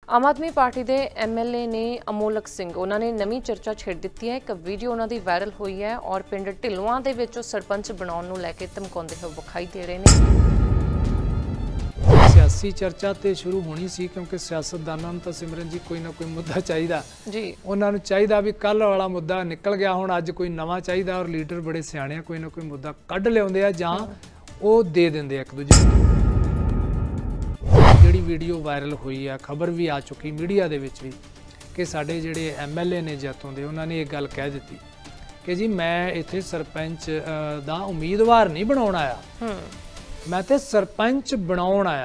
आम आदमी पार्टी के MLA ने अमोलक सिंह उन्होंने नवी चर्चा छेड़ दी है। एक वीडियो उन्होंने वायरल हुई है और पिंड ढिल्लों के विचों सरपंच बनाने को लैके धमकाउंदे होए विखाई दे रहे हैं। सियासी चर्चा तो शुरू होनी सी क्योंकि सियासतदानों तो सिमरन जी कोई ना कोई मुद्दा चाहिए जी, उन्होंने चाहिए भी कल वाला मुद्दा निकल गया हुण अज कोई नवा चाहिए और लीडर बड़े सियाणे कोई ना कोई मुद्दा कढ़ लियाउंदे आ जां वो दे देंदे एक दूजे नूं। जिहड़ी वीडियो वायरल हुई है खबर भी आ चुकी मीडिया दे विच भी कि साडे जिहड़े MLA ने जैतों दे उन्होंने ये गल कह दी कि जी मैं इत्थे सरपंच दा उम्मीदवार नहीं बनाउण आया, मैं ते सरपंच बनाउण आया।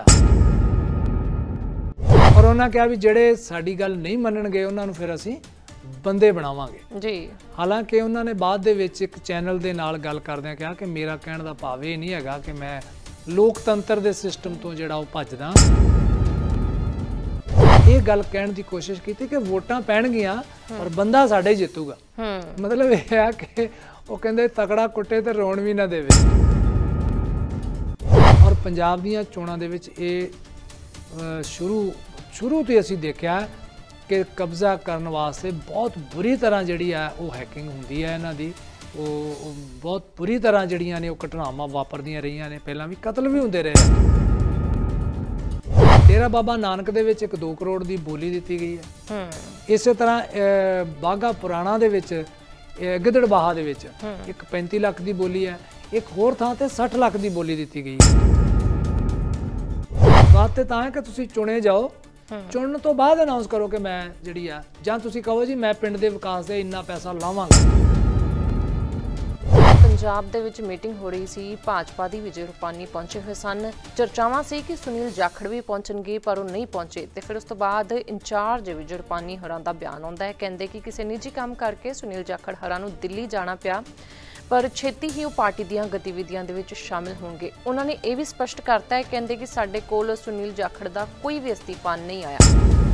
और उन्होंने कहा भी जिहड़े साडी गल नहीं मनणगे उन्हां नूं फिर असीं बंदे बनावांगे जी। हालांकि उन्होंने बाद दे विच एक चैनल दे नाल गल करदिआं कहा कि मेरा कहण दा भाव ये नहीं हैगा कि मैं लोकतंत्र दे सिस्टम तो जिहड़ा वो भजदा। ये गल कहण दी कोशिश की कि वोटां पैणगीआं पर बंदा साडे जितूगा। मतलब यह है कि वो कहंदे तगड़ा कुट्टे ते रोण भी ना देवे। और पंजाब दीआं चोणां दे विच ये शुरू तो असीं देखिआ कि कब्जा करन वास्ते बहुत बुरी तरह जिहड़ी है वो हैकिंग हुंदी है इन्हां दी। वो बहुत बुरी तरह जिहड़ियां ने घटनावां वापरदियां रहीआं ने, पहलां भी कतल भी हुंदे रहे। डेरा बाबा नानक दे विच 1-2 करोड़ की बोली दी गई है। इस तरह बाघा पुराणा दे विच गिदड़बाहा दे विच एक 35 लाख की बोली है, एक होर थां ते 60 लाख की बोली दी गई है। बात तो है कि तुसीं चुने जाओ, चुनने तो बाद अनाउंस करो कि मैं जिहड़ी आ जां तुसीं कहो जी मैं पिंड दे विकास दे इन्ना पैसा लावांगा। पंजाब दे विच मीटिंग हो रही सी, भाजपा दी विजय रूपानी पहुंचे हुए सन। चर्चावां सी कि सुनील जाखड़ भी पहुंचणगे पर वो नहीं पहुंचे ते फिर उस तो बाद इंचार्ज विजय रूपानी हरां दा बयान आउंदा है। कहंदे कि किसी निजी काम करके सुनील जाखड़ हरां नूं दिल्ली जाना पिया पर छेती ही वो पार्टी दीआं गतिविधियां दे विच शामिल होणगे। उन्होंने ये भी स्पष्ट करता है, कहंदे कि साडे कोल सुनील जाखड़ दा कोई भी इस्तीफा नहीं आया।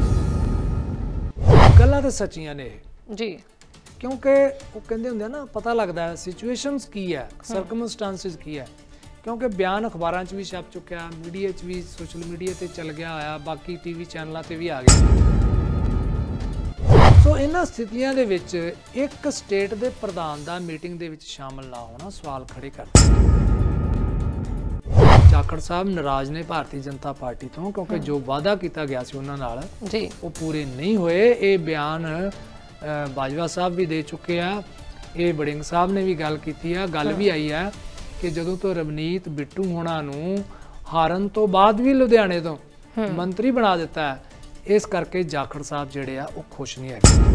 गल्लां तां सच्चियां ने जी, क्योंकि वो कहते होंगे ना पता लगता है सिचुएशनस की है, सरकमस्टांसिस की है। क्योंकि बयान अखबारों भी छप चुका, मीडिया भी सोशल मीडिया ते चल गया होया, बाकी TV चैनलों ते भी आ गया। सो इन्हां स्थितियां दे विच एक स्टेट दे प्रधान दा मीटिंग दे विच शामिल ना होना सवाल खड़े करदा। जाखड़ साहब नाराज ने भारतीय जनता पार्टी तो क्योंकि जो वादा किया गया सी उन्हां नाल जी वो पूरे नहीं होए। ये बयान बाजवा साहब भी दे चुके हैं, ये बड़िंग साहब ने भी गल की है। गल भी आई है कि जदों तो रवनीत बिट्टू होना नूं हारन तो बाद भी लुधियाने तो मंत्री बना दिता है, इस करके जाखड़ साहब जिहड़े आ वो खुश नहीं है।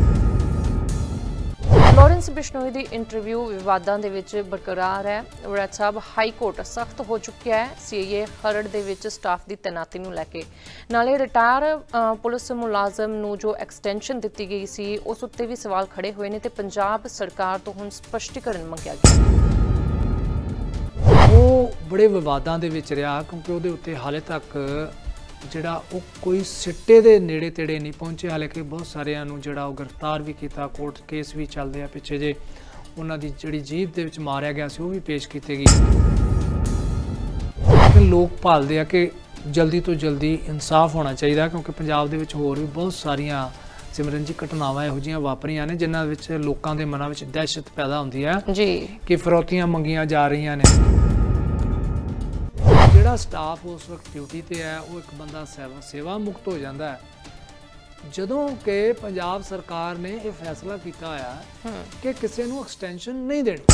लॉरेंस बिश्नोई दी इंटरव्यू विवादां दे विच बरकरार है। वड़ैच साहब हाई कोर्ट सख्त हो चुका है CAA खरड़ दे विच स्टाफ की तैनाती नूं लैके। नाले रिटायर पुलिस मुलाजम नूं जो एक्सटेंशन दित्ती गई सी उस उत्ते भी सवाल खड़े हुए ने ते पंजाब सरकार तो हुण स्पष्टीकरण मंगिया गया। वो बड़े विवादां दे विच रहा क्योंकि उहदे उत्ते हाले तक जिहड़ा वो कोई सिट्टे दे नेड़े तेड़े नहीं पहुंचे। हालांकि बहुत सारिਆਂ ਨੂੰ ਜਿਹੜਾ ਉਹ गिरफ्तार भी किया, कोर्ट केस भी चलते हैं पिछे जे उन्हों की जी जीप के विच मारिया गया सी वो भी पेश की गई। लेकिन लोग भालते हैं कि जल्दी तो जल्दी इंसाफ होना चाहिए क्योंकि पंजाब दे विच होर भी बहुत सारिया सिमरन जी घटनावां इहो जिहियां वापरियां ने जिन्हां विच लोकां दे मनां विच दहशत पैदा हुंदी है जी कि फिरौतियां मंगियां जा रही ने। जिहड़ा स्टाफ उस वक्त ड्यूटी ते है वो एक बंदा सेवा मुक्त हो जाता है जदों कि पंजाब सरकार ने यह फैसला किया होया कि किसी नूं एक्सटेंशन नहीं देनी।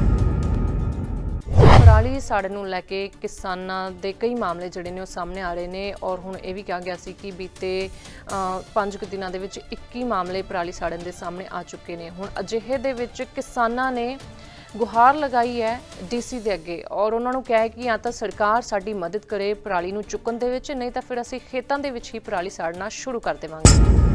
पराली साड़न नूं लैके किसानां दे कई मामले जिहड़े ने सामने आ रहे ने और हुण ये भी कहा गया सी कि बीते 5 दिनां दे विच 21 मामले पराली साड़न दे सामने आ चुके ने। हुण अजिहे दे विच किसानां ने गुहार लगाई है DC दे अगे और उन्होंने कहा है कि या तो सरकार साडी मदद करे पराली नूं चुकण दे विच, नहीं तो फिर असीं खेतां दे विच ही पराली साड़ना शुरू कर देवांगे।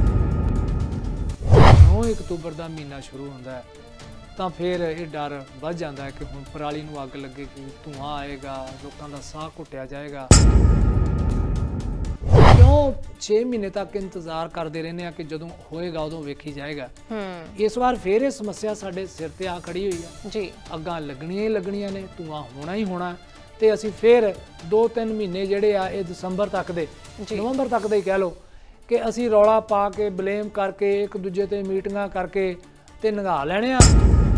9 अक्तूबर का महीना शुरू होंदा है तो फिर ये डर बढ़ जाता है कि हुण पराली नूं अग लगेगी, धुआं आएगा, लोगों का साह घुटिया जाएगा। क्यों 6 महीने तक इंतजार करते रहने कि जदों होएगा उदों वेखी जाएगा। इस बार फिर ये समस्या साडे सिर ते आ खड़ी हुई है जी। अग्गां लगणियां ही लगणियां ने, धुआं होना ही होना ते असीं फिर 2-3 महीने जिहड़े आ ये दिसंबर तक दे, नवंबर तक दे कह लो कि असी रौला पा के ब्लेम करके एक दूजे ते मीटिंगां करके ते नंगा लैणे आ।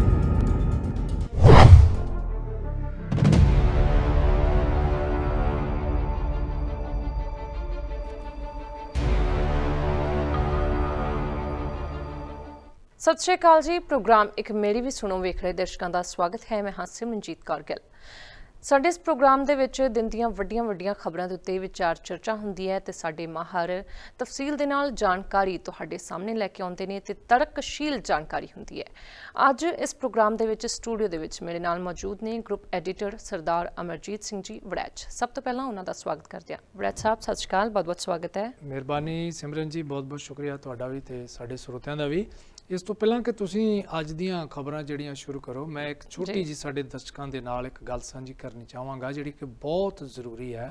सत श्री अकाल जी। प्रोग्राम एक मेरी भी सुनो वेख रहे दर्शकों का स्वागत है। मैं हाँ सिमरनजीत कौर गिल। ਸਾਡੇ ਇਸ ਪ੍ਰੋਗਰਾਮ ਦੇ ਵਿੱਚ ਦਿਨ ਦੀਆਂ ਵੱਡੀਆਂ ਖਬਰਾਂ ਦੇ ਉੱਤੇ ਵਿਚਾਰ ਚਰਚਾ ਹੁੰਦੀ ਹੈ ਤੇ ਸਾਡੇ ਮਾਹਰ ਤਫਸੀਲ ਦੇ ਨਾਲ ਜਾਣਕਾਰੀ ਤੁਹਾਡੇ ਸਾਹਮਣੇ ਲੈ ਕੇ ਆਉਂਦੇ ਨੇ ਤੇ ਤਰਕਸ਼ੀਲ ਜਾਣਕਾਰੀ ਹੁੰਦੀ ਹੈ। ਅੱਜ ਇਸ ਪ੍ਰੋਗਰਾਮ ਦੇ ਵਿੱਚ ਸਟੂਡੀਓ ਦੇ ਵਿੱਚ ਮੇਰੇ ਨਾਲ ਮੌਜੂਦ ਨੇ ਗਰੁੱਪ ਐਡੀਟਰ ਸਰਦਾਰ ਅਮਰਜੀਤ ਸਿੰਘ ਜੀ ਵੜੈਚ। ਸਭ ਤੋਂ ਪਹਿਲਾਂ ਉਹਨਾਂ ਦਾ ਸਵਾਗਤ ਕਰਦੇ ਹਾਂ। ਵੜੈਚ ਸਾਹਿਬ ਸਤਿ ਸ਼੍ਰੀ ਅਕਾਲ, ਬਹੁਤ-ਬਹੁਤ ਸਵਾਗਤ ਹੈ। ਮਿਹਰਬਾਨੀ ਸਿਮਰਨ ਜੀ, ਬਹੁਤ-ਬਹੁਤ ਸ਼ੁਕਰੀਆ ਤੁਹਾਡਾ ਵੀ ਤੇ ਸਾਡੇ ਸਰੋਤਿਆਂ ਦਾ ਵੀ। ਇਸ ਤੋਂ ਪਹਿਲਾਂ ਕਿ ਤੁਸੀਂ ਅੱਜ ਦੀਆਂ ਖਬਰਾਂ ਜਿਹੜੀਆਂ ਸ਼ੁਰੂ ਕਰੋ, ਮੈਂ ਇੱਕ ਛੋਟੀ ਜੀ ਸਾਡੇ ਦਰਸ਼ਕਾਂ ਦੇ ਨਾਲ ਇੱਕ ਗੱਲ ਸਾਂਝੀ ਕਰਨੀ ਚਾਹਾਂਗਾ ਜਿਹੜੀ ਕਿ ਬਹੁਤ ਜ਼ਰੂਰੀ ਹੈ।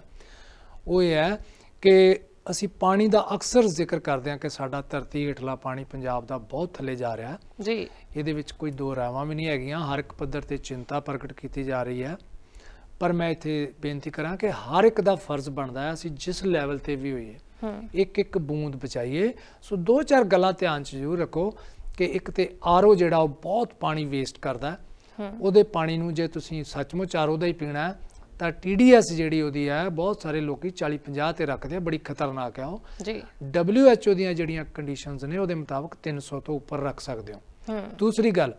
ਉਹ ਇਹ ਹੈ ਕਿ ਅਸੀਂ ਪਾਣੀ ਦਾ ਅਕਸਰ ਜ਼ਿਕਰ ਕਰਦੇ ਹਾਂ ਕਿ ਸਾਡਾ ਧਰਤੀ ਹੇਠਲਾ ਪਾਣੀ ਪੰਜਾਬ ਦਾ ਬਹੁਤ ਥੱਲੇ ਜਾ ਰਿਹਾ ਜੀ। ਇਹਦੇ ਵਿੱਚ ਕੋਈ ਦੋ ਰਾਵਾਂ ਵੀ ਨਹੀਂ ਹੈਗੀਆਂ। ਹਰ ਇੱਕ ਪੱਧਰ ਤੇ ਚਿੰਤਾ ਪ੍ਰਗਟ ਕੀਤੀ ਜਾ ਰਹੀ ਹੈ। ਪਰ ਮੈਂ ਇੱਥੇ ਬੇਨਤੀ ਕਰਾਂ ਕਿ ਹਰ ਇੱਕ ਦਾ ਫਰਜ਼ ਬਣਦਾ ਹੈ ਅਸੀਂ ਜਿਸ ਲੈਵਲ ਤੇ ਵੀ ਹੋਈਏ ਇੱਕ ਬੂੰਦ ਬਚਾਈਏ। ਸੋ ਦੋ ਚਾਰ ਗੱਲਾਂ ਧਿਆਨ 'ਚ ਜ਼ਰੂਰ ਰੱਖੋ ਕਿ ਇੱਕ ਤੇ ਆਰਓ ਜਿਹੜਾ ਉਹ ਬਹੁਤ ਪਾਣੀ ਵੇਸਟ ਕਰਦਾ, ਉਹਦੇ ਪਾਣੀ ਨੂੰ ਜੇ ਤੁਸੀਂ ਸੱਚਮੁੱਚ ਆਰਓ ਦਾ ਹੀ ਪੀਣਾ ਤਾਂ TDS ਜਿਹੜੀ ਉਹਦੀ ਹੈ ਬਹੁਤ ਸਾਰੇ ਲੋਕੀ 40-50 ਤੇ ਰੱਖਦੇ ਆ, ਬੜੀ ਖਤਰਨਾਕ ਹੈ ਉਹ ਜੀ। WHO ਦੀਆਂ ਜਿਹੜੀਆਂ ਕੰਡੀਸ਼ਨਸ ਨੇ ਉਹਦੇ ਮੁਤਾਬਕ 300 ਤੋਂ ਉੱਪਰ ਰੱਖ ਸਕਦੇ ਹੋ। ਦੂਸਰੀ ਗੱਲ,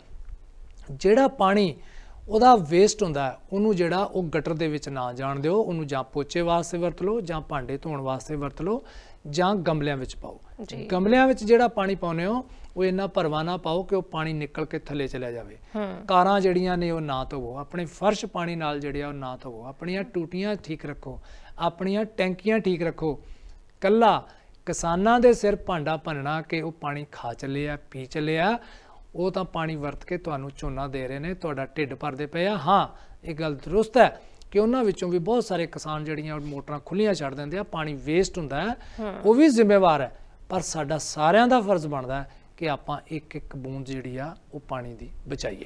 ਜਿਹੜਾ ਪਾਣੀ ਉਹਦਾ ਵੇਸਟ ਹੁੰਦਾ ਉਹਨੂੰ ਜਿਹੜਾ ਉਹ ਗਟਰ ਦੇ ਵਿੱਚ ਨਾ ਜਾਣ ਦਿਓ, ਉਹਨੂੰ ਜਾਂ ਪੋਚੇ ਵਾਸਤੇ ਵਰਤ ਲਓ ਜਾਂ ਭਾਂਡੇ ਧੋਣ ਵਾਸਤੇ ਵਰਤ ਲਓ ਜਾਂ ਗਮਲਿਆਂ ਵਿੱਚ ਪਾਓ। ਗਮਲਿਆਂ ਵਿੱਚ ਜਿਹੜਾ ਪਾਣੀ ਪਾਉਂਦੇ ਹੋ ਉਹ ਇੰਨਾ ਭਰਵਾ ਨਾ ਪਾਓ ਕਿ ਉਹ ਪਾਣੀ ਨਿਕਲ ਕੇ ਥੱਲੇ ਚਲਿਆ ਜਾਵੇ। ਕਾਰਾਂ ਜਿਹੜੀਆਂ ਨੇ ਉਹ ਨਾ ਧੋਵੋ, ਆਪਣੇ ਫਰਸ਼ ਪਾਣੀ ਨਾਲ ਜਿਹੜੇ ਆ ਉਹ ਨਾ ਧੋਵੋ, ਆਪਣੀਆਂ ਟੂਟੀਆਂ ਠੀਕ ਰੱਖੋ, ਆਪਣੀਆਂ ਟੈਂਕੀਆਂ ਠੀਕ ਰੱਖੋ। ਕੱਲਾ ਕਿਸਾਨਾਂ ਦੇ ਸਿਰ ਭਾਂਡਾ ਭੰਨਣਾ ਕਿ ਉਹ ਪਾਣੀ ਖਾ ਚੱਲੇ ਆ, ਪੀ ਚੱਲੇ ਆ, ਉਹ ਤਾਂ ਪਾਣੀ ਵਰਤ ਕੇ ਤੁਹਾਨੂੰ ਝੋਨਾ ਦੇ ਰਹੇ ਨੇ, ਤੁਹਾਡਾ ਢਿੱਡ ਭਰਦੇ ਪਏ ਆ। ਹਾਂ, ਇਹ ਗੱਲ ਦਰੁਸਤ ਹੈ ਕਿ ਉਹਨਾਂ ਵਿੱਚੋਂ ਵੀ ਬਹੁਤ ਸਾਰੇ ਕਿਸਾਨ ਜਿਹੜੀਆਂ ਮੋਟਰਾਂ ਖੁੱਲੀਆਂ ਛੱਡ ਦਿੰਦੇ ਆ, ਪਾਣੀ ਵੇਸਟ ਹੁੰਦਾ ਹੈ, ਉਹ ਵੀ ਜ਼ਿੰਮੇਵਾਰ ਹੈ। ਪਰ ਸਾਡਾ ਸਾਰਿਆਂ ਦਾ ਫਰਜ਼ ਬਣਦਾ ਹੈ ਕਿ ਆਪਾਂ ਇੱਕ ਬੂੰਦ ਜਿਹੜੀ ਆ ਉਹ ਪਾਣੀ ਦੀ ਬਚਾਈਏ।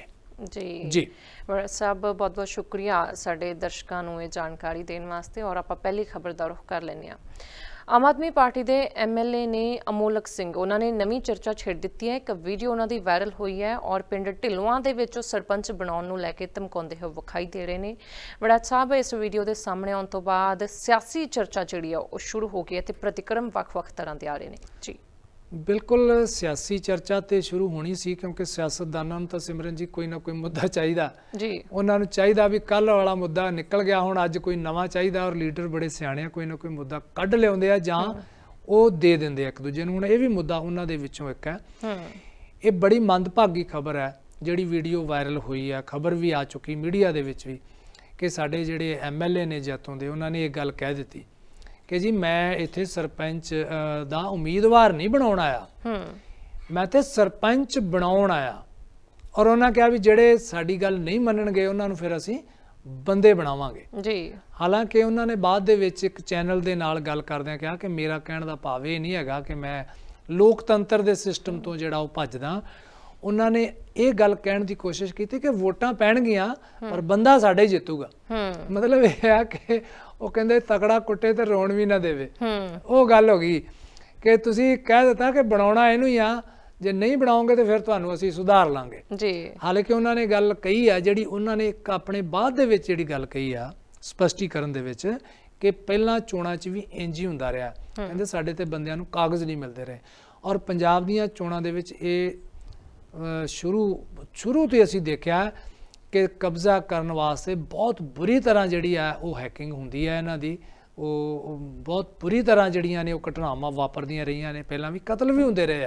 ਜੀ ਸਾਹਿਬ, ਬਹੁਤ-ਬਹੁਤ ਸ਼ੁਕਰੀਆ ਸਾਡੇ ਦਰਸ਼ਕਾਂ ਨੂੰ ਇਹ ਜਾਣਕਾਰੀ ਦੇਣ ਵਾਸਤੇ। ਔਰ ਆਪਾਂ ਪਹਿਲੀ ਖਬਰ ਦਾ ਰੁਖ ਕਰ ਲੈਂਦੇ ਹਾਂ। ਆਮ ਆਦਮੀ ਪਾਰਟੀ ਦੇ MLA ਨੇ ਅਮੋਲਕ ਸਿੰਘ, ਉਹਨਾਂ ਨੇ ਨਵੀਂ ਚਰਚਾ ਛੇੜ ਦਿੱਤੀ ਹੈ। ਇੱਕ ਵੀਡੀਓ ਉਹਨਾਂ ਦੀ ਵਾਇਰਲ ਹੋਈ ਹੈ ਔਰ ਪਿੰਡ ਢਿੱਲੋਆਂ ਦੇ ਵਿੱਚ ਉਹ ਸਰਪੰਚ ਬਣਾਉਣ ਨੂੰ ਲੈ ਕੇ ਧਮਕਾਉਂਦੇ ਹੋਏ ਵਿਖਾਈ ਦੇ ਰਹੇ ਨੇ। ਵੜੈਚ ਸਾਹਿਬ, ਇਸ ਵੀਡੀਓ ਦੇ ਸਾਹਮਣੇ ਆਉਣ ਤੋਂ ਬਾਅਦ ਸਿਆਸੀ ਚਰਚਾ ਜਿਹੜੀ ਆ ਉਹ ਸ਼ੁਰੂ ਹੋ ਗਈ ਹੈ ਤੇ ਪ੍ਰਤੀਕਰਮ ਵੱਖ-ਵੱਖ ਤਰ੍ਹਾਂ ਦੇ ਆ ਰਹੇ ਨੇ ਜੀ। ਬਿਲਕੁਲ ਸਿਆਸੀ ਚਰਚਾ ਤੇ ਸ਼ੁਰੂ ਹੋਣੀ ਸੀ ਕਿਉਂਕਿ ਸਿਆਸਤਦਾਨਾਂ ਨੂੰ ਤਾਂ ਸਿਮਰਨ ਜੀ ਕੋਈ ਨਾ ਕੋਈ ਮੁੱਦਾ ਚਾਹੀਦਾ ਜੀ। ਉਹਨਾਂ ਨੂੰ ਚਾਹੀਦਾ ਵੀ ਕੱਲ ਵਾਲਾ ਮੁੱਦਾ ਨਿਕਲ ਗਿਆ, ਹੁਣ ਅੱਜ ਕੋਈ ਨਵਾਂ ਚਾਹੀਦਾ। ਔਰ ਲੀਡਰ ਬੜੇ ਸਿਆਣੇ ਆ, ਕੋਈ ਨਾ ਕੋਈ ਮੁੱਦਾ ਕੱਢ ਲਿਆਉਂਦੇ ਆ ਜਾਂ ਉਹ ਦੇ ਦਿੰਦੇ ਆ ਇੱਕ ਦੂਜੇ ਨੂੰ। ਹੁਣ ਇਹ ਵੀ ਮੁੱਦਾ ਉਹਨਾਂ ਦੇ ਵਿੱਚੋਂ ਇੱਕ ਹੈ। ਇਹ ਬੜੀ ਮੰਦਭਾਗੀ ਖਬਰ ਹੈ ਜਿਹੜੀ ਵੀਡੀਓ ਵਾਇਰਲ ਹੋਈ ਹੈ। ਖਬਰ ਵੀ ਆ ਚੁੱਕੀ ਮੀਡੀਆ ਦੇ ਵਿੱਚ ਵੀ ਕਿ ਸਾਡੇ ਜਿਹੜੇ MLA ਨੇ ਜੈਤੋਂ ਦੇ, ਉਹਨਾਂ ਨੇ ਇਹ ਗੱਲ ਕਹਿ ਦਿੱਤੀ ਕਿ ਜੀ ਮੈਂ ਇੱਥੇ ਸਰਪੰਚ ਦਾ ਉਮੀਦਵਾਰ ਨਹੀਂ ਬਣਾਉਣ ਆਇਆ, ਮੈਂ ਤੇ ਸਰਪੰਚ ਬਣਾਉਣ ਆਇਆ। ਔਰ ਉਹਨਾਂ ਕਿਹਾ ਵੀ ਜਿਹੜੇ ਸਾਡੀ ਗੱਲ ਨਹੀਂ ਮੰਨਣਗੇ ਉਹਨਾਂ ਨੂੰ ਫਿਰ ਅਸੀਂ ਬੰਦੇ ਬਣਾਵਾਂਗੇ ਜੀ। ਹਾਲਾਂਕਿ ਉਹਨਾਂ ਨੇ ਬਾਅਦ ਦੇ ਵਿੱਚ ਇੱਕ ਚੈਨਲ ਦੇ ਨਾਲ ਗੱਲ ਕਰਦਿਆਂ ਕਿਹਾ ਕਿ ਮੇਰਾ ਕਹਿਣ ਦਾ ਭਾਵ ਇਹ ਨਹੀਂ ਹੈਗਾ ਕਿ ਮੈਂ ਲੋਕਤੰਤਰ ਦੇ ਸਿਸਟਮ ਤੋਂ ਜਿਹੜਾ ਉਹ ਭੱਜਦਾ। ਉਹਨਾਂ ਨੇ ਇਹ ਗੱਲ ਕਹਿਣ ਦੀ ਕੋਸ਼ਿਸ਼ ਕੀਤੀ ਕਿ ਵੋਟਾਂ ਪੈਣਗੀਆਂ ਪਰ ਬੰਦਾ ਸਾਡੇ ਜਿੱਤੂਗਾ। ਮਤਲਬ ਇਹ ਹੈ ਕਿ ਉਹ ਕਹਿੰਦੇ ਤਕੜਾ ਕੁੱਟੇ ਤੇ ਰੋਣ ਵੀ ਨਾ ਦੇਵੇ। ਉਹ ਗੱਲ ਹੋ ਗਈ ਕਿ ਤੁਸੀਂ ਕਹਿ ਦਿੱਤਾ ਕਿ ਬਣਾਉਣਾ ਇਹਨੂੰ ਹੀ ਆ, ਜੇ ਨਹੀਂ ਬਣਾਓਗੇ ਤੇ ਫਿਰ ਤੁਹਾਨੂੰ ਅਸੀਂ ਸੁਧਾਰ ਲਾਂਗੇ ਜੀ। ਹਾਲਾਂਕਿ ਉਹਨਾਂ ਨੇ ਗੱਲ ਕਹੀ ਆ ਜਿਹੜੀ ਉਹਨਾਂ ਨੇ ਇੱਕ ਆਪਣੇ ਬਾਅਦ ਦੇ ਵਿੱਚ ਜਿਹੜੀ ਗੱਲ ਕਹੀ ਆ ਸਪਸ਼ਟੀਕਰਨ ਦੇ ਵਿੱਚ ਕਿ ਪਹਿਲਾਂ ਚੋਣਾਂ 'ਚ ਵੀ ਇੰਝ ਹੀ ਹੁੰਦਾ ਰਿਹਾ। ਕਹਿੰਦੇ ਸਾਡੇ ਤੇ ਬੰਦਿਆਂ ਨੂੰ ਕਾਗਜ਼ ਨਹੀਂ ਮਿਲਦੇ ਰਹੇ। ਔਰ ਪੰਜਾਬ ਦੀਆਂ ਚੋਣਾਂ ਦੇ ਵਿੱਚ ਇਹ ਸ਼ੁਰੂ ਤੋਂ ਅਸੀਂ ਦੇਖਿਆ ਕਿ ਕਬਜ਼ਾ ਕਰਨ ਵਾਸਤੇ ਬਹੁਤ ਬੁਰੀ ਤਰ੍ਹਾਂ ਜਿਹੜੀ ਆ ਉਹ ਹੈਕਿੰਗ ਹੁੰਦੀ ਹੈ ਇਹਨਾਂ ਦੀ। ਉਹ ਬਹੁਤ ਬੁਰੀ ਤਰ੍ਹਾਂ ਜਿਹੜੀਆਂ ਨੇ ਉਹ ਘਟਨਾਵਾਂ ਵਾਪਰਦੀਆਂ ਰਹੀਆਂ ਨੇ, ਪਹਿਲਾਂ ਵੀ ਕਤਲ ਵੀ ਹੁੰਦੇ ਰਹੇ ਆ।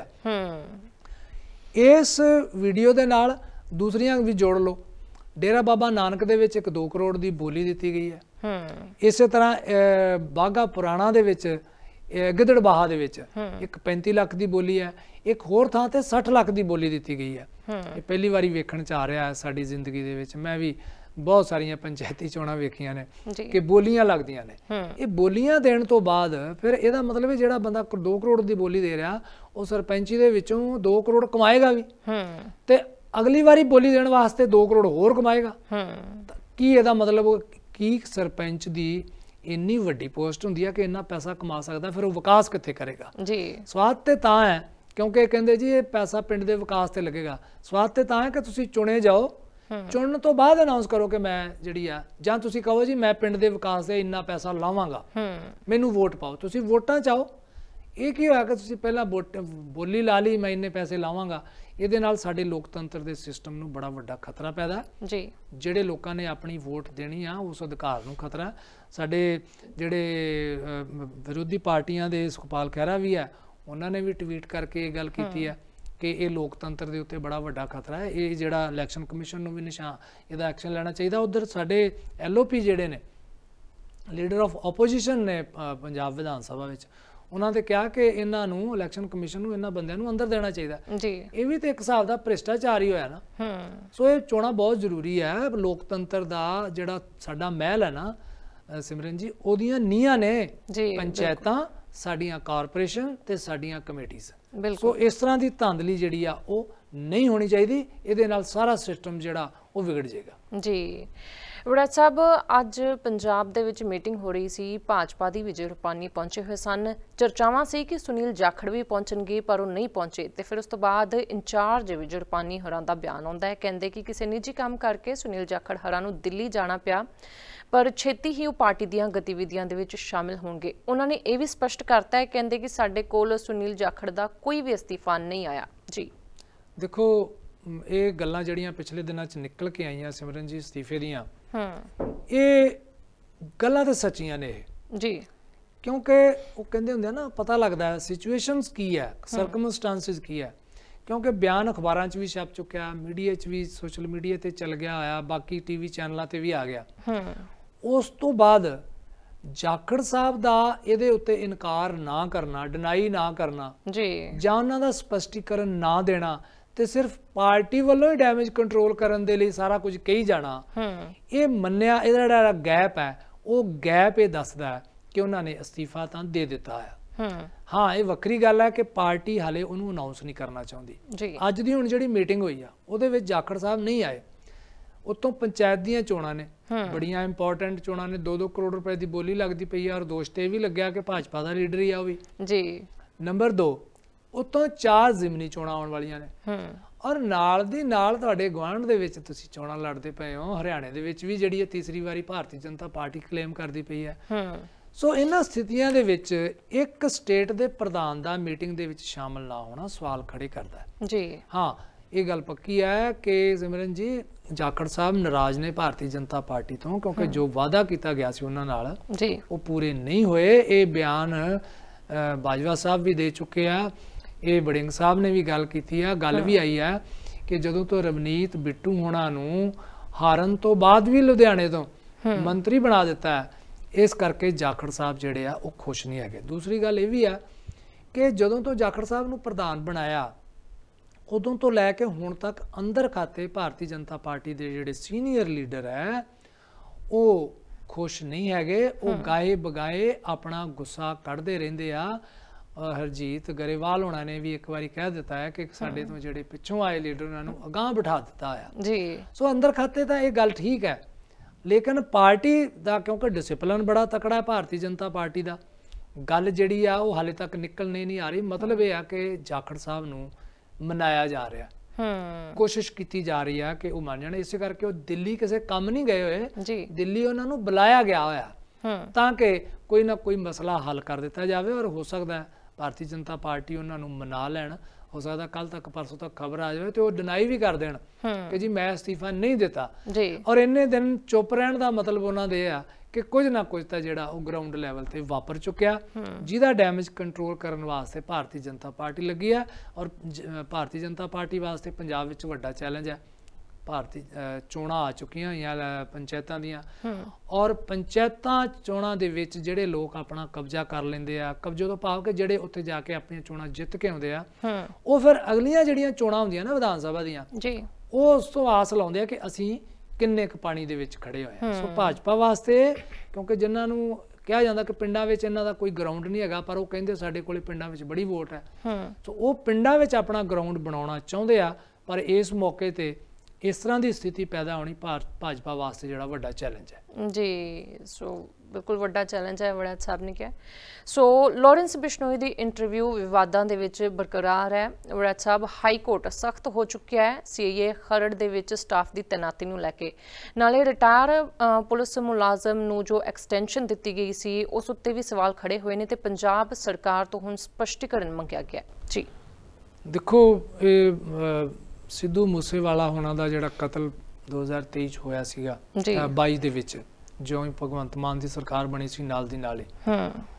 ਇਸ ਵੀਡੀਓ ਦੇ ਨਾਲ ਦੂਸਰੀਆਂ ਵੀ ਜੋੜ ਲਓ। ਡੇਰਾ ਬਾਬਾ ਨਾਨਕ ਦੇ ਵਿੱਚ ਇੱਕ 2 ਕਰੋੜ ਦੀ ਬੋਲੀ ਦਿੱਤੀ ਗਈ ਹੈ। ਇਸੇ ਤਰ੍ਹਾਂ ਬਾਘਾ ਪੁਰਾਣਾ ਦੇ ਵਿੱਚ, ਗਿੱਦੜਬਾਹਾ ਦੇ ਵਿੱਚ ਇੱਕ 35 ਲੱਖ ਦੀ ਬੋਲੀ ਹੈ। ਇੱਕ ਹੋਰ ਥਾਂ ਤੇ 60 ਲੱਖ ਦੀ ਬੋਲੀ ਦਿੱਤੀ ਗਈ ਹੈ। ਇਹ ਪਹਿਲੀ ਵਾਰੀ ਵੇਖਣ 'ਚ ਆ ਰਿਹਾ ਹੈ ਸਾਡੀ ਜ਼ਿੰਦਗੀ ਦੇ ਵਿੱਚ। ਮੈਂ ਵੀ ਬਹੁਤ ਸਾਰੀਆਂ ਪੰਚਾਇਤੀ ਚੋਣਾਂ ਵੇਖੀਆਂ ਨੇ ਕਿ ਬੋਲੀਆਂ ਲੱਗਦੀਆਂ ਨੇ। ਇਹ ਬੋਲੀਆਂ ਦੇਣ ਤੋਂ ਬਾਅਦ ਫਿਰ ਇਹਦਾ ਮਤਲਬ ਹੈ ਜਿਹੜਾ ਬੰਦਾ 2 ਕਰੋੜ ਦੀ ਬੋਲੀ ਦੇ ਰਿਹਾ ਉਹ ਸਰਪੰਚੀ ਦੇ ਵਿੱਚੋਂ 2 ਕਰੋੜ ਕਮਾਏਗਾ ਵੀ ਤੇ ਅਗਲੀ ਵਾਰੀ ਬੋਲੀ ਦੇਣ ਵਾਸਤੇ 2 ਕਰੋੜ ਹੋਰ ਕਮਾਏਗਾ। ਕੀ ਇਹਦਾ ਮਤਲਬ ਕੀ ਸਰਪੰਚ ਦੀ ਇੰਨੀ ਵੱਡੀ ਪੋਸਟ ਹੁੰਦੀ ਆ ਕਿ ਇੰਨਾ ਪੈਸਾ ਕਮਾ ਸਕਦਾ, ਫਿਰ ਉਹ ਵਿਕਾਸ ਕਿੱਥੇ ਕਰੇਗਾ ਜੀ। ਸਵਾਦ ਤੇ ਤਾਂ ਹੈ ਕਿਉਂਕਿ ਇਹ ਕਹਿੰਦੇ ਜੀ ਇਹ ਪੈਸਾ ਪਿੰਡ ਦੇ ਵਿਕਾਸ ਤੇ ਲੱਗੇਗਾ। ਸਵਾਦ ਤੇ ਤਾਂ ਹੈ ਕਿ ਤੁਸੀਂ ਚੁਣੇ ਜਾਓ, ਚੁਣਨ ਤੋਂ ਬਾਅਦ ਅਨਾਉਂਸ ਕਰੋ ਕਿ ਮੈਂ ਜਿਹੜੀ ਆ, ਜਾਂ ਤੁਸੀਂ ਕਹੋ ਜੀ ਮੈਂ ਪਿੰਡ ਦੇ ਵਿਕਾਸ ਤੇ ਇੰਨਾ ਪੈਸਾ ਲਾਵਾਂਗਾ, ਮੈਨੂੰ ਵੋਟ ਪਾਓ। ਤੁਸੀਂ ਵੋਟਾਂ ਚਾਹੋ। ਇਹ ਕੀ ਹੋਇਆ ਕਿ ਤੁਸੀਂ ਪਹਿਲਾਂ ਬੋਲੀ ਲਾ ਲਈ ਮੈਂ ਇੰਨੇ ਪੈਸੇ ਲਾਵਾਂਗਾ। ਇਹਦੇ ਨਾਲ ਸਾਡੇ ਲੋਕਤੰਤਰ ਦੇ ਸਿਸਟਮ ਨੂੰ ਬੜਾ ਵੱਡਾ ਖਤਰਾ ਪੈਦਾ ਜੀ। ਜਿਹੜੇ ਲੋਕਾਂ ਨੇ ਆਪਣੀ ਵੋਟ ਦੇਣੀ ਆ ਉਸ ਅਧਿਕਾਰ ਨੂੰ ਖਤਰਾ। ਸਾਡੇ ਜਿਹੜੇ ਵਿਰੋਧੀ ਪਾਰਟੀਆਂ ਦੇ ਸੁਖਪਾਲ ਖਹਿਰਾ ਵੀ ਹੈ, ਉਹਨਾਂ ਨੇ ਵੀ ਟਵੀਟ ਕਰਕੇ ਇਹ ਗੱਲ ਕੀਤੀ ਹੈ ਕਿ ਇਹ ਲੋਕਤੰਤਰ ਦੇ ਉੱਤੇ ਬੜਾ ਵੱਡਾ ਖਤਰਾ ਹੈ। ਇਹ ਜਿਹੜਾ ਇਲੈਕਸ਼ਨ ਕਮਿਸ਼ਨ ਨੂੰ ਵੀ ਇਹਦਾ ਐਕਸ਼ਨ ਲੈਣਾ ਚਾਹੀਦਾ। ਉਧਰ ਸਾਡੇ LOP ਜਿਹੜੇ ਨੇ ਲੀਡਰ ਆਫ ਆਪੋਜੀਸ਼ਨ ਨੇ ਪੰਜਾਬ ਵਿਧਾਨ ਸਭਾ ਵਿੱਚ, ਉਹਨਾਂ ਨੇ ਕਿਹਾ ਕਿ ਇਹਨਾਂ ਨੂੰ ਇਲੈਕਸ਼ਨ ਕਮਿਸ਼ਨ ਨੂੰ ਇਹਨਾਂ ਬੰਦਿਆਂ ਨੂੰ ਅੰਦਰ ਦੇਣਾ ਚਾਹੀਦਾ ਜੀ। ਇਹ ਵੀ ਤੇ ਇੱਕ ਹਿਸਾਬ ਦਾ ਭ੍ਰਿਸ਼ਟਾਚਾਰ ਹੀ ਹੋਇਆ ਨਾ। ਸੋ ਇਹ ਚੋਣਾਂ ਬਹੁਤ ਜ਼ਰੂਰੀ ਹੈ। ਲੋਕਤੰਤਰ ਦਾ ਜਿਹੜਾ ਸਾਡਾ ਮਹਿਲ ਹੈ ਨਾ ਸਿਮਰਨ ਜੀ, ਉਹਦੀਆਂ ਨੀਹਾਂ ਨੇ ਪੰਚਾਇਤਾਂ, ਸਾਡੀਆਂ ਕਾਰਪੋਰੇਸ਼ਨ ਤੇ ਸਾਡੀਆਂ ਕਮੇਟੀਆਂ। ਸੋ ਇਸ ਤਰ੍ਹਾਂ ਦੀ ਧਾਂਦਲੀ ਜਿਹੜੀ ਆ ਉਹ ਨਹੀਂ ਹੋਣੀ ਚਾਹੀਦੀ। ਇਹਦੇ ਨਾਲ ਸਾਰਾ ਸਿਸਟਮ ਜਿਹੜਾ ਉਹ ਵਿਗੜ ਜਾਏਗਾ ਜੀ। ਵੜਾ ਸਾਹਿਬ, ਅੱਜ ਪੰਜਾਬ ਦੇ ਵਿੱਚ ਮੀਟਿੰਗ ਹੋ ਰਹੀ ਸੀ, ਭਾਜਪਾ ਦੀ ਵਿਜੇ ਰੂਪਾਨੀ ਪਹੁੰਚੇ ਹੋਏ ਸਨ। ਚਰਚਾਵਾਂ ਸੀ ਕਿ ਸੁਨੀਲ ਜਾਖੜ ਵੀ ਪਹੁੰਚਣਗੇ, ਪਰ ਉਹ ਨਹੀਂ ਪਹੁੰਚੇ। ਤੇ ਫਿਰ ਉਸ ਤੋਂ ਬਾਅਦ ਇੰਚਾਰਜ ਵਿਜੇ ਰੂਪਾਨੀ ਹੋਰਾਂ ਦਾ ਬਿਆਨ ਆਉਂਦਾ ਹੈ, ਕਹਿੰਦੇ ਕਿ ਕਿਸੇ ਨਿੱਜੀ ਕੰਮ ਕਰਕੇ ਸੁਨੀਲ ਜਾਖੜ ਹੋਰਾਂ ਨੂੰ ਦਿੱਲੀ ਜਾਣਾ ਪਿਆ, ਪਰ ਛੇਤੀ ਹੀ ਉਹ ਪਾਰਟੀ ਦੀਆਂ ਗਤੀਵਿਧੀਆਂ ਦੇ ਵਿੱਚ ਸ਼ਾਮਿਲ ਹੋਣਗੇ। ਉਹਨਾਂ ਨੇ ਇਹ ਵੀ ਸਪਸ਼ਟ ਕਰਤਾ ਹੈ, ਕਹਿੰਦੇ ਕਿ ਸਾਡੇ ਕੋਲ ਸੁਨੀਲ ਜਾਖੜ ਦਾ ਕੋਈ ਵੀ ਅਸਤੀਫਾ ਨਹੀਂ ਆਇਆ ਜੀ। ਦੇਖੋ, ਇਹ ਗੱਲਾਂ ਜਿਹੜੀਆਂ ਪਿਛਲੇ ਦਿਨਾਂ 'ਚ ਨਿਕਲ ਕੇ ਆਈਆਂ ਸਿਮਰਨ ਜੀ ਅਸਤੀਫੇ ਦੀਆਂ, ਇਹ ਗੱਲਾਂ ਤਾਂ ਸੱਚੀਆਂ ਨੇ ਜੀ। ਕਿਉਂਕਿ ਉਹ ਕਹਿੰਦੇ ਹੁੰਦੇ ਆ ਨਾ, ਪਤਾ ਲੱਗਦਾ ਹੈ ਸਿਚੁਏਸ਼ਨਸ ਕੀ ਹੈ, ਸਰਕਮਸਟੈਂਸਿਸ ਕੀ ਹੈ। ਕਿਉਂਕਿ ਬਿਆਨ ਅਖਬਾਰਾਂ 'ਚ ਵੀ ਛਪ ਚੁੱਕਿਆ, ਮੀਡੀਆ 'ਚ ਵੀ, ਸੋਸ਼ਲ ਮੀਡੀਆ ਤੇ ਚੱਲ ਗਿਆ ਆਇਆ, ਬਾਕੀ TV ਚੈਨਲਾਂ ਤੇ ਵੀ ਆ ਗਿਆ। ਉਸ ਤੋਂ ਬਾਅਦ ਜਾਖੜ ਸਾਹਿਬ ਦਾ ਇਹਦੇ ਉੱਤੇ ਇਨਕਾਰ ਨਾ ਕਰਨਾ, ਡਿਨਾਈ ਨਾ ਕਰਨਾ ਜੀ, ਜਾਂ ਉਹਨਾਂ ਦਾ ਸਪਸ਼ਟੀਕਰਨ ਨਾ ਦੇਣਾ ਤੇ ਸਿਰਫ ਪਾਰਟੀ ਵੱਲੋਂ ਹੀ ਡੈਮੇਜ ਕੰਟਰੋਲ ਕਰਨ ਦੇ ਲਈ ਸਾਰਾ ਕੁਝ ਕਹੀ ਜਾਣਾ, ਇਹ ਮੰਨਿਆ। ਇਹਦਾ ਜਿਹੜਾ ਗੈਪ ਹੈ, ਉਹ ਗੈਪ ਇਹ ਦੱਸਦਾ ਹੈ ਕਿ ਉਹਨਾਂ ਨੇ ਅਸਤੀਫਾ ਤਾਂ ਦੇ ਦਿੱਤਾ ਹੈ। ਹਾਂ, ਇਹ ਵੱਖਰੀ ਗੱਲ ਹੈ ਕਿ ਪਾਰਟੀ ਹਾਲੇ ਉਹਨੂੰ ਅਨਾਉਂਸ ਨਹੀਂ ਕਰਨਾ ਚਾਹੁੰਦੀ। ਅੱਜ ਦੀ ਹੁਣ ਜਿਹੜੀ ਮੀਟਿੰਗ ਹੋਈ ਆ ਉਹਦੇ ਵਿੱਚ ਜਾਖੜ ਸਾਹਿਬ ਨਹੀਂ ਆਏ। ਉਤੋਂ ਪੰਚਾਇਤ ਦੀਆਂ ਚੋਣਾਂ ਨੇ, ਬੜੀਆਂ ਇੰਪੋਰਟੈਂਟ ਚੋਣਾਂ ਨੇ, 2-2 ਕਰੋੜ ਰੁਪਏ ਦੀ ਬੋਲੀ ਲੱਗਦੀ ਪਈ ਆ, ਔਰ ਦੋਸ਼ ਤੇ ਵੀ ਲੱਗਿਆ ਕਿ ਭਾਜਪਾ ਦਾ ਲੀਡਰ ਹੀ ਆ ਉਹ ਵੀ ਜੀ। ਨੰਬਰ 2, ਉਤੋਂ 4 ਜ਼ਿਮਨੀ ਚੋਣਾਂ ਆਉਣ ਵਾਲੀਆਂ ਨੇ, ਔਰ ਨਾਲ ਦੀ ਨਾਲ ਤੁਹਾਡੇ ਗੁਆਂਢ ਦੇ ਵਿੱਚ ਤੁਸੀਂ ਚੋਣਾਂ ਲੜਦੇ ਪਏ ਹੋ। ਹਰਿਆਣੇ ਦੇ ਵਿੱਚ ਵੀ ਜਿਹੜੀ ਤੀਸਰੀ ਵਾਰੀ ਭਾਰਤੀ ਜਨਤਾ ਪਾਰਟੀ ਕਲੇਮ ਕਰਦੀ ਪਈ ਹੈ। ਸੋ ਇਹਨਾਂ ਸਥਿਤੀਆਂ ਦੇ ਵਿੱਚ ਇੱਕ ਸਟੇਟ ਦੇ ਪ੍ਰਧਾਨ ਦਾ ਮੀਟਿੰਗ ਦੇ ਵਿੱਚ ਸ਼ਾਮਲ ਨਾ ਹੋਣਾ ਸਵਾਲ ਖੜੇ ਕਰਦਾ ਹੈ ਜੀ। ਹਾਂ, ਇਹ ਗੱਲ ਪੱਕੀ ਹੈ ਕਿ ਸਿਮਰਨ ਜੀ ਜਾਖੜ ਸਾਹਿਬ ਨਾਰਾਜ਼ ਨੇ ਭਾਰਤੀ ਜਨਤਾ ਪਾਰਟੀ ਤੋਂ, ਕਿਉਂਕਿ ਜੋ ਵਾਅਦਾ ਕੀਤਾ ਗਿਆ ਸੀ ਉਹਨਾਂ ਨਾਲ ਜੀ ਉਹ ਪੂਰੇ ਨਹੀਂ ਹੋਏ। ਇਹ ਬਿਆਨ ਬਾਜਵਾ ਸਾਹਿਬ ਵੀ ਦੇ ਚੁੱਕੇ ਆ, ਇਹ ਵੜਿੰਗ ਸਾਹਿਬ ਨੇ ਵੀ ਗੱਲ ਕੀਤੀ ਆ। ਗੱਲ ਵੀ ਆਈ ਹੈ ਕਿ ਜਦੋਂ ਤੋਂ ਰਵਨੀਤ ਬਿੱਟੂ ਹੋਣਾ ਨੂੰ ਹਾਰਨ ਤੋਂ ਬਾਅਦ ਵੀ ਲੁਧਿਆਣੇ ਤੋਂ ਮੰਤਰੀ ਬਣਾ ਦਿੱਤਾ ਹੈ, ਇਸ ਕਰਕੇ ਜਾਖੜ ਸਾਹਿਬ ਜਿਹੜੇ ਆ ਉਹ ਖੁਸ਼ ਨਹੀਂ ਹੈਗੇ। ਦੂਸਰੀ ਗੱਲ ਇਹ ਵੀ ਆ ਕਿ ਜਦੋਂ ਤੋਂ ਜਾਖੜ ਸਾਹਿਬ ਨੂੰ ਪ੍ਰਧਾਨ ਬਣਾਇਆ, ਉਦੋਂ ਤੋਂ ਲੈ ਕੇ ਹੁਣ ਤੱਕ ਅੰਦਰ ਖਾਤੇ ਭਾਰਤੀ ਜਨਤਾ ਪਾਰਟੀ ਦੇ ਜਿਹੜੇ ਸੀਨੀਅਰ ਲੀਡਰ ਹੈ ਉਹ ਖੁਸ਼ ਨਹੀਂ ਹੈਗੇ। ਉਹ ਗਾਏ ਬਗਾਏ ਆਪਣਾ ਗੁੱਸਾ ਕੱਢਦੇ ਰਹਿੰਦੇ ਆ। ਹਰਜੀਤ ਗਰੇਵਾਲ ਹੋਣਾ ਨੇ ਵੀ ਇੱਕ ਵਾਰੀ ਕਹਿ ਦਿੱਤਾ ਹੈ ਕਿ ਸਾਡੇ ਤੋਂ ਜਿਹੜੇ ਪਿੱਛੋਂ ਆਏ ਲੀਡਰ ਉਹਨਾਂ ਨੂੰ ਅਗਾਂਹ ਬਿਠਾ ਦਿੱਤਾ ਆ ਜੀ। ਸੋ ਅੰਦਰ ਖਾਤੇ ਤਾਂ ਇਹ ਗੱਲ ਠੀਕ ਹੈ, ਲੇਕਿਨ ਪਾਰਟੀ ਦਾ ਕਿਉਂਕਿ ਡਿਸਪਲਿਨ ਬੜਾ ਤਕੜਾ ਹੈ ਭਾਰਤੀ ਜਨਤਾ ਪਾਰਟੀ ਦਾ, ਗੱਲ ਜਿਹੜੀ ਆ ਉਹ ਹਾਲੇ ਤੱਕ ਨਿਕਲਣੇ ਨਹੀਂ ਆ ਰਹੀ। ਮਤਲਬ ਇਹ ਆ ਕਿ ਜਾਖੜ ਸਾਹਿਬ ਨੂੰ ਮਨਾਇਆ ਜਾ ਰਿਹਾ, ਕੋਸ਼ਿਸ਼ ਕੀਤੀ ਜਾ ਰਹੀ ਆ ਕਿ ਉਹ ਮੰਨ ਜਾਣ। ਇਸੇ ਕਰਕੇ ਉਹ ਦਿੱਲੀ ਕਿਸੇ ਕੰਮ ਨਹੀਂ ਗਏ ਹੋਏ, ਦਿੱਲੀ ਉਹਨਾਂ ਨੂੰ ਬੁਲਾਇਆ ਗਿਆ ਹੋਇਆ ਤਾਂ ਕਿ ਕੋਈ ਨਾ ਕੋਈ ਮਸਲਾ ਹੱਲ ਕਰ ਦਿੱਤਾ ਜਾਵੇ। ਔਰ ਹੋ ਸਕਦਾ ਭਾਰਤੀ ਜਨਤਾ ਪਾਰਟੀ ਉਹਨਾਂ ਨੂੰ ਮਨਾ ਲੈਣ, ਹੋ ਸਕਦਾ ਕੱਲ ਤੱਕ ਪਰਸੋਂ ਤੱਕ ਖਬਰ ਆ ਜਾਵੇ ਤੇ ਉਹ ਡਿਨਾਈ ਵੀ ਕਰ ਦੇਣ ਕਿ ਜੀ ਮੈਂ ਅਸਤੀਫਾ ਨਹੀਂ ਦਿੱਤਾ। ਔਰ ਇੰਨੇ ਦਿਨ ਚੁੱਪ ਰਹਿਣ ਦਾ ਮਤਲਬ ਉਹਨਾਂ ਦੇ ਆ ਕਿ ਕੁਝ ਨਾ ਕੁਝ ਤਾਂ ਜਿਹੜਾ ਉਹ ਗਰਾਊਂਡ ਲੈਵਲ ਤੇ ਵਾਪਰ ਚੁੱਕਿਆ, ਜਿਹਦਾ ਡੈਮੇਜ ਕੰਟਰੋਲ ਕਰਨ ਵਾਸਤੇ ਭਾਰਤੀ ਜਨਤਾ ਪਾਰਟੀ ਲੱਗੀ ਆ। ਔਰ ਭਾਰਤੀ ਜਨਤਾ ਪਾਰਟੀ ਵਾਸਤੇ ਪੰਜਾਬ ਵਿੱਚ ਵੱਡਾ ਚੈਲੰਜ ਹੈ। ਭਾਰਤੀ ਚੋਣਾਂ ਆ ਚੁੱਕੀਆਂ ਹੋਈਆਂ ਪੰਚਾਇਤਾਂ ਦੀਆਂ, ਔਰ ਪੰਚਾਇਤਾਂ ਚੋਣਾਂ ਦੇ ਵਿੱਚ ਜਿਹੜੇ ਲੋਕ ਆਪਣਾ ਕਬਜ਼ਾ ਕਰ ਲੈਂਦੇ ਆ, ਕਬਜ਼ੇ ਤੋਂ ਭਾਵ ਕਿ ਜਿਹੜੇ ਉੱਥੇ ਜਾ ਕੇ ਆਪਣੀਆਂ ਚੋਣਾਂ ਜਿੱਤ ਕੇ ਆਉਂਦੇ ਆ, ਉਹ ਫਿਰ ਅਗਲੀਆਂ ਜਿਹੜੀਆਂ ਚੋਣਾਂ ਹੁੰਦੀਆਂ ਨਾ ਵਿਧਾਨ ਸਭਾ ਦੀਆਂ, ਉਹ ਉਸ ਤੋਂ ਆਸ ਲਾਉਂਦੇ ਆ ਕਿ ਅਸੀਂ ਕਿੰਨੇ ਕੁ ਪਾਣੀ ਦੇ ਵਿੱਚ ਖੜੇ ਹੋਏ ਆ। ਸੋ ਭਾਜਪਾ ਵਾਸਤੇ, ਕਿਉਂਕਿ ਜਿਨ੍ਹਾਂ ਨੂੰ ਕਿਹਾ ਜਾਂਦਾ ਕਿ ਪਿੰਡਾਂ ਵਿੱਚ ਇਹਨਾਂ ਦਾ ਕੋਈ ਗਰਾਊਂਡ ਨਹੀਂ ਹੈਗਾ, ਪਰ ਉਹ ਕਹਿੰਦੇ ਸਾਡੇ ਕੋਲੇ ਪਿੰਡਾਂ ਵਿੱਚ ਬੜੀ ਵੋਟ ਹੈ, ਸੋ ਉਹ ਪਿੰਡਾਂ ਵਿੱਚ ਆਪਣਾ ਗਰਾਊਂਡ ਬਣਾਉਣਾ ਚਾਹੁੰਦੇ ਆ। ਪਰ ਇਸ ਮੌਕੇ ਤੇ ਇਸ ਤਰ੍ਹਾਂ ਦੀ ਸਥਿਤੀ ਪੈਦਾ ਹੋਣੀ ਭਾਜਪਾ ਵਾਸਤੇ ਜਿਹੜਾ ਵੱਡਾ ਚੈਲੰਜ ਹੈ ਜੀ। ਸੋ ਬਿਲਕੁਲ ਵੱਡਾ ਚੈਲੰਜ ਹੈ, ਵੜੈਚ ਸਾਹਿਬ ਨੇ ਕਿਹਾ। ਸੋ ਲਾਰੈਂਸ ਬਿਸ਼ਨੋਈ ਦੀ ਇੰਟਰਵਿਊ ਵਿਵਾਦਾਂ ਦੇ ਵਿੱਚ ਬਰਕਰਾਰ ਹੈ। ਵੜੈਚ ਸਾਹਿਬ, ਹਾਈ ਕੋਰਟ ਸਖਤ ਹੋ ਚੁੱਕਿਆ ਹੈ CIA ਖਰੜ ਦੇ ਵਿੱਚ ਸਟਾਫ ਦੀ ਤੈਨਾਤੀ ਨੂੰ ਲੈ ਕੇ। ਨਾਲੇ ਰਿਟਾਇਰ ਪੁਲਿਸ ਮੁਲਾਜ਼ਮ ਨੂੰ ਜੋ ਐਕਸਟੈਂਸ਼ਨ ਦਿੱਤੀ ਗਈ ਸੀ ਉਸ ਉੱਤੇ ਵੀ ਸਵਾਲ ਖੜੇ ਹੋਏ ਨੇ ਤੇ ਪੰਜਾਬ ਸਰਕਾਰ ਤੋਂ ਹੁਣ ਸਪਸ਼ਟੀਕਰਨ ਮੰਗਿਆ ਗਿਆ ਜੀ। ਦੇਖੋ, ਇਹ ਸਿੱਧੂ ਮੂਸੇਵਾਲਾ ਹੋਣਾ ਦਾ ਜਿਹੜਾ ਕਤਲ 2023 ਚ ਹੋਇਆ ਸੀਗਾ 22 ਦੇ ਵਿੱਚ, ਜਿਉਂ ਹੀ ਭਗਵੰਤ ਮਾਨ ਦੀ ਸਰਕਾਰ ਬਣੀ ਸੀ ਨਾਲ ਦੀ ਨਾਲ ਹੀ